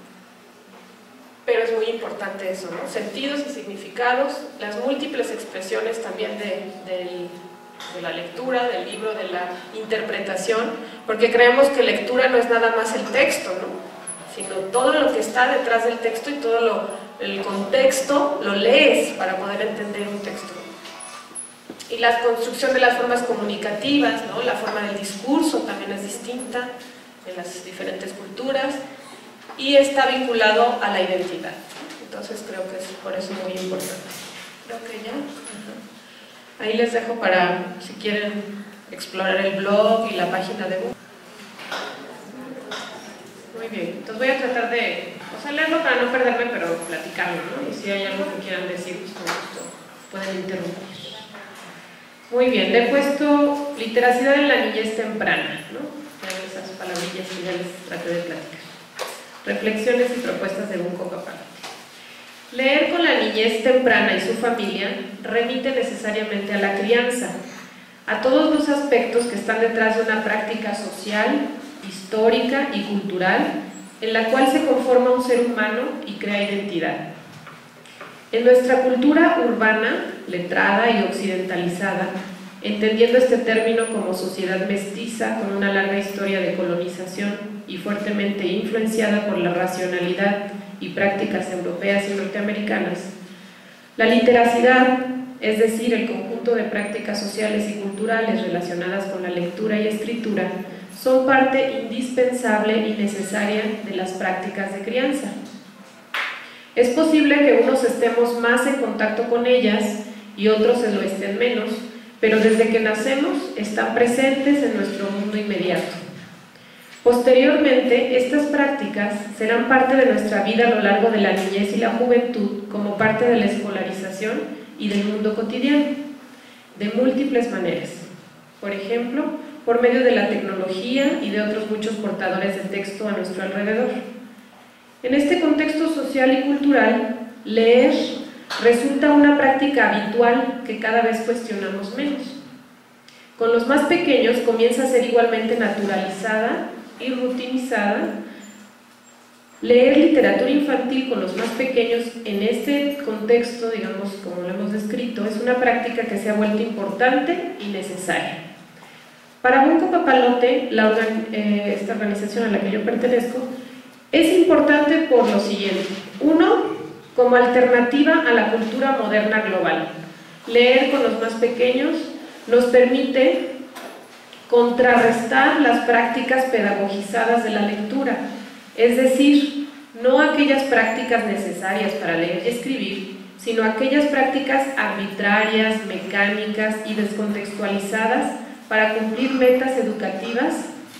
Pero es muy importante eso, ¿no? Sentidos y significados, las múltiples expresiones también de, de, de la lectura, del libro, de la interpretación, porque creemos que lectura no es nada más el texto, ¿no? Sino todo lo que está detrás del texto y todo lo, el contexto lo lees para poder entender un texto. Y la construcción de las formas comunicativas, ¿no? La forma del discurso también es distinta en las diferentes culturas y está vinculado a la identidad. Entonces creo que es por eso muy importante. Creo que ya. Ajá. Ahí les dejo para si quieren explorar el blog y la página de Google. Muy bien, entonces voy a tratar de, o sea, leerlo para no perderme, pero platicarlo, ¿no? Y si hay algo que quieran decir, pues con gusto pueden interrumpir. Muy bien, le he puesto literacidad en la niñez temprana, ¿no? Ya esas palabrillas que ya les traté de platicar. Reflexiones y propuestas de Bunko Papalote. Leer con la niñez temprana y su familia remite necesariamente a la crianza, a todos los aspectos que están detrás de una práctica social, histórica y cultural en la cual se conforma un ser humano y crea identidad. En nuestra cultura urbana, letrada y occidentalizada, entendiendo este término como sociedad mestiza con una larga historia de colonización y fuertemente influenciada por la racionalidad y prácticas europeas y norteamericanas, la literacidad, es decir, el conjunto de prácticas sociales y culturales relacionadas con la lectura y escritura, son parte indispensable y necesaria de las prácticas de crianza. Es posible que unos estemos más en contacto con ellas y otros se lo estén menos, pero desde que nacemos están presentes en nuestro mundo inmediato. Posteriormente, estas prácticas serán parte de nuestra vida a lo largo de la niñez y la juventud como parte de la escolarización y del mundo cotidiano, de múltiples maneras. Por ejemplo, por medio de la tecnología y de otros muchos portadores de texto a nuestro alrededor. En este contexto social y cultural, leer resulta una práctica habitual que cada vez cuestionamos menos. Con los más pequeños comienza a ser igualmente naturalizada y rutinizada. Leer literatura infantil con los más pequeños en este contexto, digamos, como lo hemos descrito, es una práctica que se ha vuelto importante y necesaria. Para Bunko Papalote, la organ eh, esta organización a la que yo pertenezco, es importante por lo siguiente. Uno, como alternativa a la cultura moderna global. Leer con los más pequeños nos permite contrarrestar las prácticas pedagogizadas de la lectura, es decir, no aquellas prácticas necesarias para leer y escribir, sino aquellas prácticas arbitrarias, mecánicas y descontextualizadas para cumplir metas educativas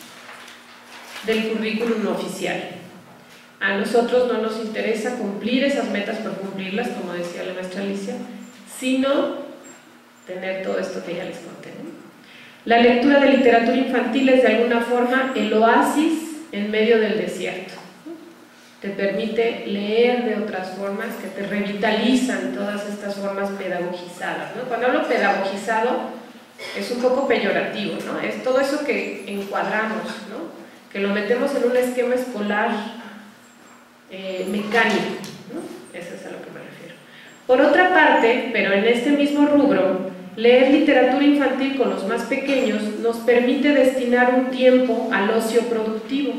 del currículum oficial. A nosotros no nos interesa cumplir esas metas por cumplirlas, como decía la maestra Alicia, sino tener todo esto que ya les conté, ¿no? La lectura de literatura infantil es de alguna forma el oasis en medio del desierto. Te permite leer de otras formas que te revitalizan todas estas formas pedagogizadas, ¿no? Cuando hablo pedagogizado es un poco peyorativo, ¿no? Es todo eso que encuadramos, ¿no? Que lo metemos en un esquema escolar eh, mecánico, ¿no? Eso es a lo que me refiero. Por otra parte, pero en este mismo rubro, leer literatura infantil con los más pequeños nos permite destinar un tiempo al ocio productivo,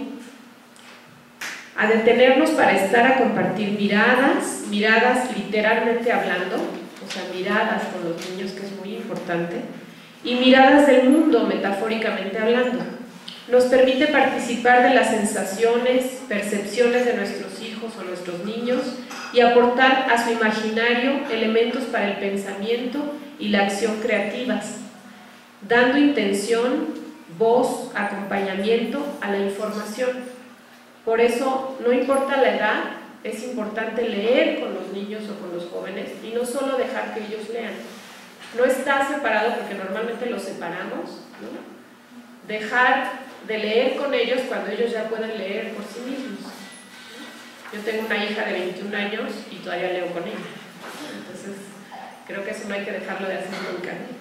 a detenernos para estar a compartir miradas, miradas literalmente hablando, o sea, miradas con los niños, que es muy importante, y miradas del mundo, metafóricamente hablando. Nos permite participar de las sensaciones, percepciones de nuestros hijos o nuestros niños y aportar a su imaginario elementos para el pensamiento y la acción creativas, dando intención, voz, acompañamiento a la información. Por eso, no importa la edad, es importante leer con los niños o con los jóvenes y no solo dejar que ellos lean. No está separado porque normalmente los separamos, ¿no? Dejar de leer con ellos cuando ellos ya pueden leer por sí mismos. Yo tengo una hija de veintiún años y todavía leo con ella. Entonces, creo que eso no hay que dejarlo de hacer nunca, ¿no?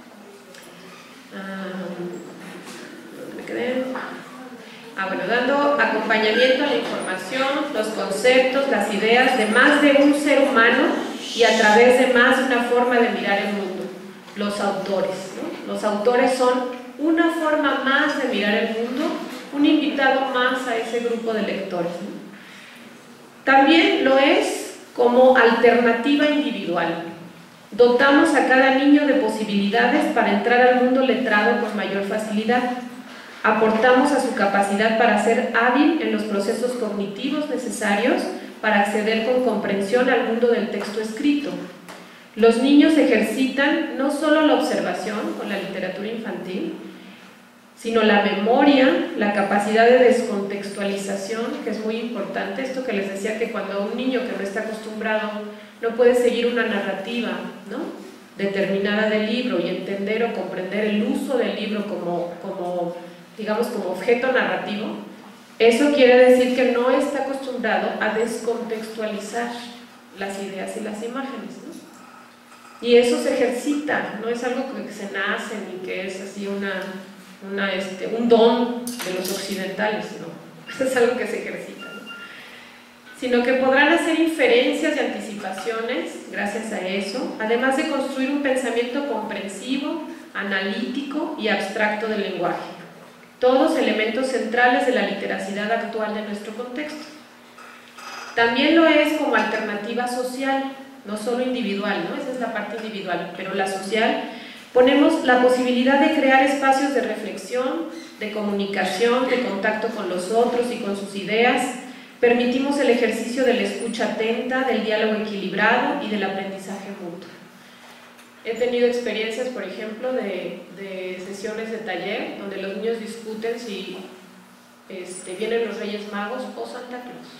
Ah, ¿dónde me quedé? Ah, bueno, dando acompañamiento a la información, los conceptos, las ideas de más de un ser humano y a través de más de una forma de mirar el mundo. Los autores, ¿no? Los autores son una forma más de mirar el mundo, un invitado más a ese grupo de lectores, ¿no? También lo es como alternativa individual. Dotamos a cada niño de posibilidades para entrar al mundo letrado con mayor facilidad. Aportamos a su capacidad para ser hábil en los procesos cognitivos necesarios para acceder con comprensión al mundo del texto escrito. Los niños ejercitan no solo la observación con la literatura infantil, sino la memoria, la capacidad de descontextualización, que es muy importante. Esto que les decía, que cuando un niño que no está acostumbrado no puede seguir una narrativa, ¿no?, determinada del libro y entender o comprender el uso del libro como, como, digamos, como objeto narrativo, eso quiere decir que no está acostumbrado a descontextualizar las ideas y las imágenes, ¿no? Y eso se ejercita, no es algo que se nace ni que es así una, una, este, un don de los occidentales, no, es algo que se ejercita, ¿no? Sino que podrán hacer inferencias y anticipaciones gracias a eso, además de construir un pensamiento comprensivo, analítico y abstracto del lenguaje, todos elementos centrales de la literacidad actual de nuestro contexto. También lo es como alternativa social, no solo individual, ¿no? Esa es la parte individual, pero la social, ponemos la posibilidad de crear espacios de reflexión, de comunicación, de contacto con los otros y con sus ideas. Permitimos el ejercicio de la escucha atenta, del diálogo equilibrado y del aprendizaje mutuo. He tenido experiencias, por ejemplo, de, de sesiones de taller donde los niños discuten si este, vienen los Reyes Magos o Santa Claus.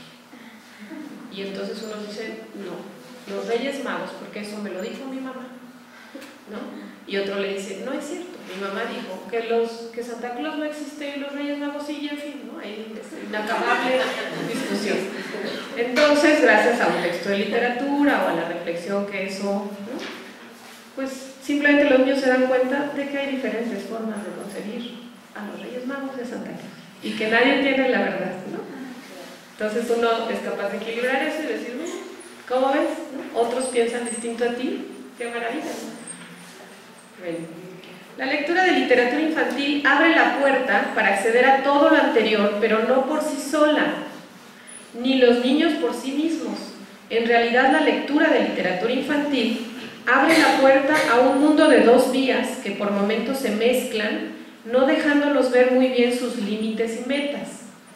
Y entonces uno dice, no, los Reyes Magos, porque eso me lo dijo mi mamá, ¿no? Y otro le dice, no es cierto, mi mamá dijo que, los, que Santa Claus no existe y los Reyes Magos sí, y en fin, ¿no? Hay inacabable discusión. Entonces, gracias a un texto de literatura o a la reflexión que eso, ¿no?, pues simplemente los niños se dan cuenta de que hay diferentes formas de concebir a los Reyes Magos de Santa Claus y que nadie tiene la verdad, ¿no? Entonces uno es capaz de equilibrar eso y decir, ¿cómo ves? ¿No? Otros piensan distinto a ti, qué maravilla, ¿no? Bueno, la lectura de literatura infantil abre la puerta para acceder a todo lo anterior, pero no por sí sola, ni los niños por sí mismos. En realidad, la lectura de literatura infantil abre la puerta a un mundo de dos vías que por momentos se mezclan, no dejándonos ver muy bien sus límites y metas.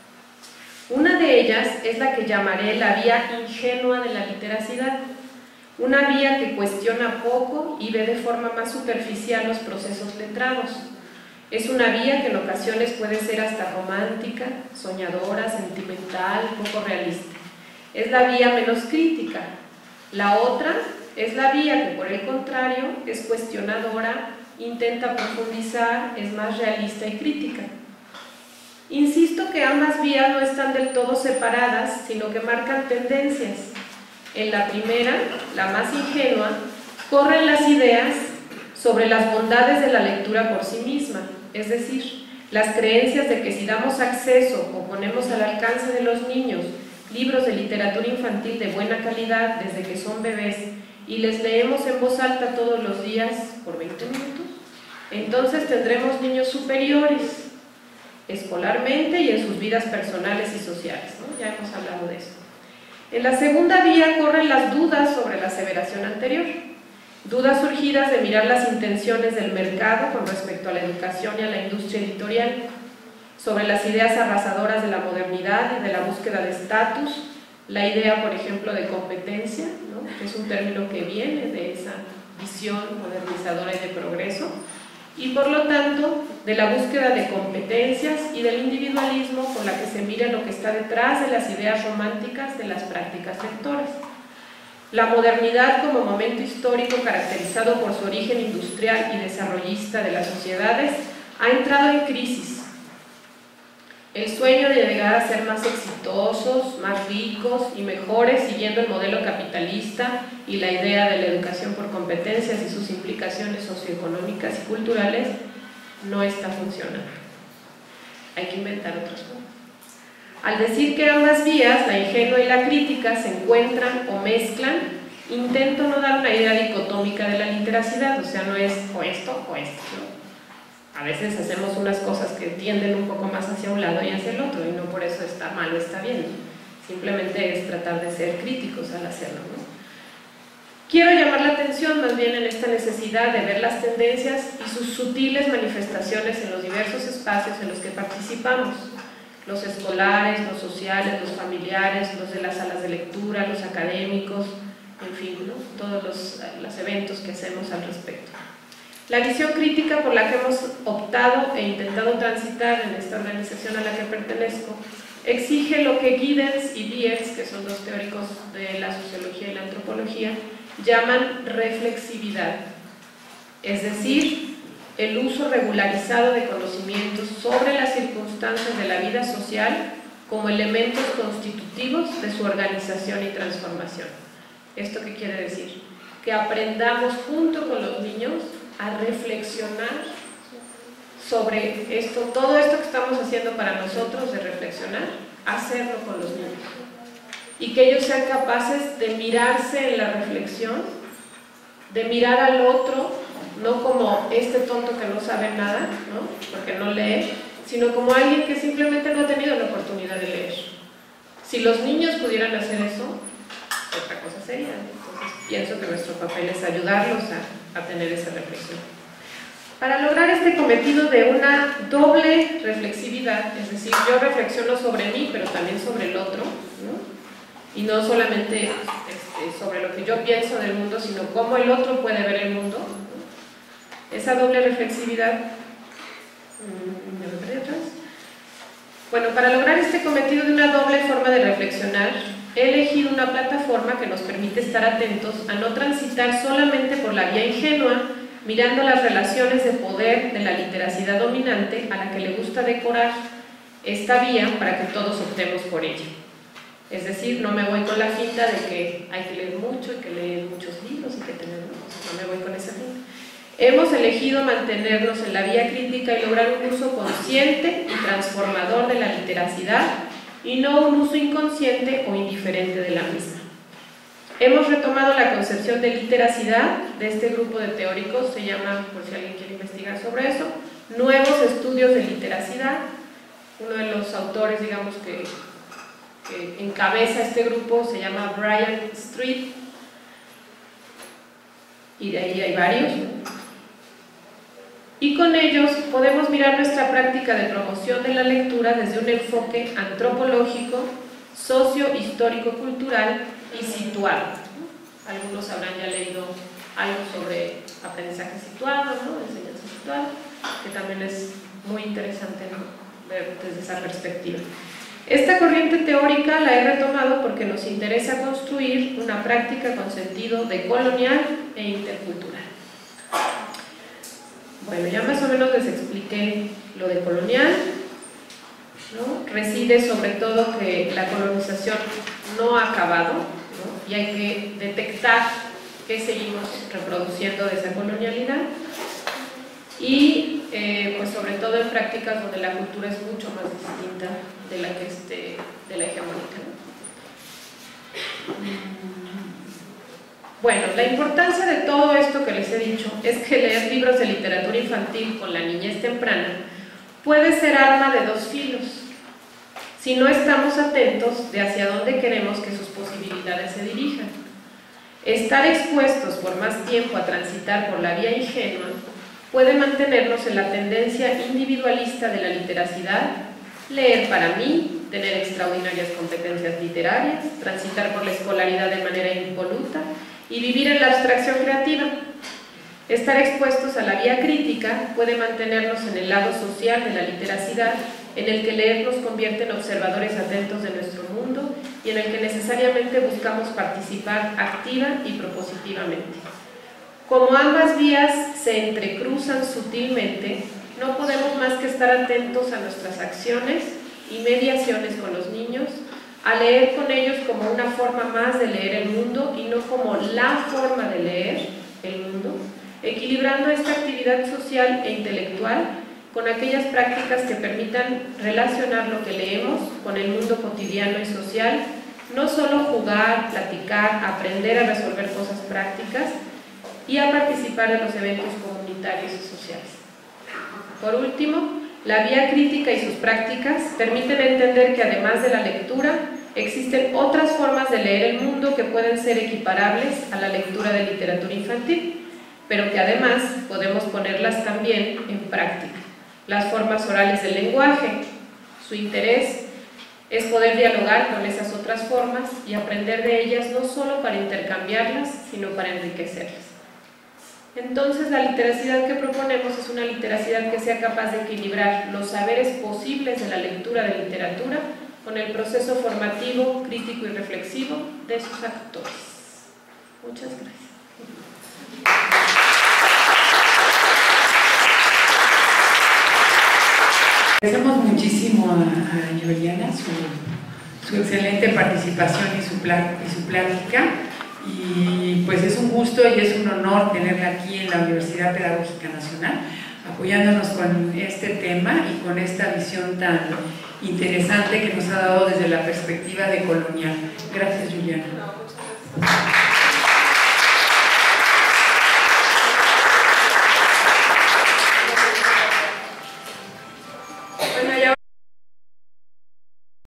Una de ellas es la que llamaré la vía ingenua de la literacidad, una vía que cuestiona poco y ve de forma más superficial los procesos letrados. Es una vía que en ocasiones puede ser hasta romántica, soñadora, sentimental, poco realista. Es la vía menos crítica. La otra es la vía que, por el contrario, es cuestionadora, intenta profundizar, es más realista y crítica. Insisto que ambas vías no están del todo separadas, sino que marcan tendencias. En la primera, la más ingenua, corren las ideas sobre las bondades de la lectura por sí misma, es decir, las creencias de que si damos acceso o ponemos al alcance de los niños libros de literatura infantil de buena calidad desde que son bebés y les leemos en voz alta todos los días por veinte minutos, entonces tendremos niños superiores escolarmente y en sus vidas personales y sociales, ¿no? Ya hemos hablado de eso. En la segunda vía corren las dudas sobre la aseveración anterior, dudas surgidas de mirar las intenciones del mercado con respecto a la educación y a la industria editorial, sobre las ideas arrasadoras de la modernidad y de la búsqueda de estatus, la idea, por ejemplo, de competencia, ¿no? Que es un término que viene de esa visión modernizadora y de progreso, y por lo tanto de la búsqueda de competencias y del individualismo con la que se mira lo que está detrás de las ideas románticas de las prácticas lectoras. La modernidad como momento histórico caracterizado por su origen industrial y desarrollista de las sociedades ha entrado en crisis. El sueño de llegar a ser más exitosos, más ricos y mejores siguiendo el modelo capitalista y la idea de la educación por competencias y sus implicaciones socioeconómicas y culturales no está funcionando. Hay que inventar otras cosas. Al decir que ambas vías, la ingenua y la crítica, se encuentran o mezclan, intento no dar una idea dicotómica de la literacidad, o sea, no es o esto o esto, ¿no? A veces hacemos unas cosas que tienden un poco más hacia un lado y hacia el otro, y no por eso está mal o está bien, simplemente es tratar de ser críticos al hacerlo, ¿no? Quiero llamar la atención más bien en esta necesidad de ver las tendencias y sus sutiles manifestaciones en los diversos espacios en los que participamos, los escolares, los sociales, los familiares, los de las salas de lectura, los académicos, en fin, ¿no? Todos los, los eventos que hacemos al respecto. La visión crítica por la que hemos optado e intentado transitar en esta organización a la que pertenezco exige lo que Giddens y Bierce, que son dos teóricos de la sociología y la antropología, llaman reflexividad, es decir, el uso regularizado de conocimientos sobre las circunstancias de la vida social como elementos constitutivos de su organización y transformación. ¿Esto qué quiere decir? Que aprendamos junto con los niños a reflexionar sobre esto, todo esto que estamos haciendo para nosotros de reflexionar, hacerlo con los niños. Y que ellos sean capaces de mirarse en la reflexión, de mirar al otro, no como este tonto que no sabe nada, ¿no? Porque no lee, sino como alguien que simplemente no ha tenido la oportunidad de leer. Si los niños pudieran hacer eso, otra cosa sería. Entonces pienso que nuestro papel es ayudarlos a, a tener esa reflexión. Para lograr este cometido de una doble reflexividad, es decir, yo reflexiono sobre mí, pero también sobre el otro, ¿no? Y no solamente este, sobre lo que yo pienso del mundo, sino cómo el otro puede ver el mundo, ¿no? Esa doble reflexividad, ¿me lo perdí atrás? Bueno, para lograr este cometido de una doble forma de reflexionar, he elegido una plataforma que nos permite estar atentos a no transitar solamente por la vía ingenua, mirando las relaciones de poder de la literacidad dominante a la que le gusta decorar esta vía para que todos optemos por ella. Es decir, no me voy con la finta de que hay que leer mucho y que leer muchos libros y que tener... No me voy con esa finta. Hemos elegido mantenernos en la vía crítica y lograr un uso consciente y transformador de la literacidad y no un uso inconsciente o indiferente de la misma. Hemos retomado la concepción de literacidad de este grupo de teóricos, se llama, por si alguien quiere investigar sobre eso, Nuevos Estudios de Literacidad. Uno de los autores, digamos, que, que encabeza este grupo se llama Brian Street, y de ahí hay varios. Y con ellos podemos mirar nuestra práctica de promoción de la lectura desde un enfoque antropológico, socio-histórico-cultural y situado. Algunos habrán ya leído algo sobre aprendizaje situado, ¿no? Enseñanza situada, que también es muy interesante, ¿no? Ver desde esa perspectiva. Esta corriente teórica la he retomado porque nos interesa construir una práctica con sentido decolonial e intercultural. Bueno, ya más o menos les expliqué lo decolonial, ¿no? Reside sobre todo que la colonización no ha acabado, ¿no? Y hay que detectar que seguimos reproduciendo de esa colonialidad y eh, pues sobre todo en prácticas donde la cultura es mucho más distinta de la que este, de la hegemónica, ¿no? Bueno, la importancia de todo esto que les he dicho es que leer libros de literatura infantil con la niñez temprana puede ser arma de dos filos si no estamos atentos de hacia dónde queremos que sus posibilidades se dirijan. Estar expuestos por más tiempo a transitar por la vía ingenua puede mantenernos en la tendencia individualista de la literacidad, leer para mí, tener extraordinarias competencias literarias, transitar por la escolaridad de manera impoluta y vivir en la abstracción creativa. Estar expuestos a la vía crítica puede mantenernos en el lado social de la literacidad, en el que leer nos convierte en observadores atentos de nuestro mundo y en el que necesariamente buscamos participar activa y propositivamente. Como ambas vías se entrecruzan sutilmente, no podemos más que estar atentos a nuestras acciones y mediaciones con los niños, a leer con ellos como una forma más de leer el mundo y no como la forma de leer el mundo, equilibrando esta actividad social e intelectual con aquellas prácticas que permitan relacionar lo que leemos con el mundo cotidiano y social, no solo jugar, platicar, aprender a resolver cosas prácticas y a participar en los eventos comunitarios y sociales. Por último, la vía crítica y sus prácticas permiten entender que además de la lectura, existen otras formas de leer el mundo que pueden ser equiparables a la lectura de literatura infantil, pero que además podemos ponerlas también en práctica. Las formas orales del lenguaje, su interés es poder dialogar con esas otras formas y aprender de ellas no solo para intercambiarlas, sino para enriquecerlas. Entonces, la literacidad que proponemos es una literacidad que sea capaz de equilibrar los saberes posibles de la lectura de literatura con el proceso formativo, crítico y reflexivo de sus actores. Muchas gracias. Agradecemos muchísimo a, a Juliana su, su excelente participación y su, pla, y su plática. Y pues es un gusto y es un honor tenerla aquí en la Universidad Pedagógica Nacional, apoyándonos con este tema y con esta visión tan interesante que nos ha dado desde la perspectiva decolonial. Gracias, Juliana.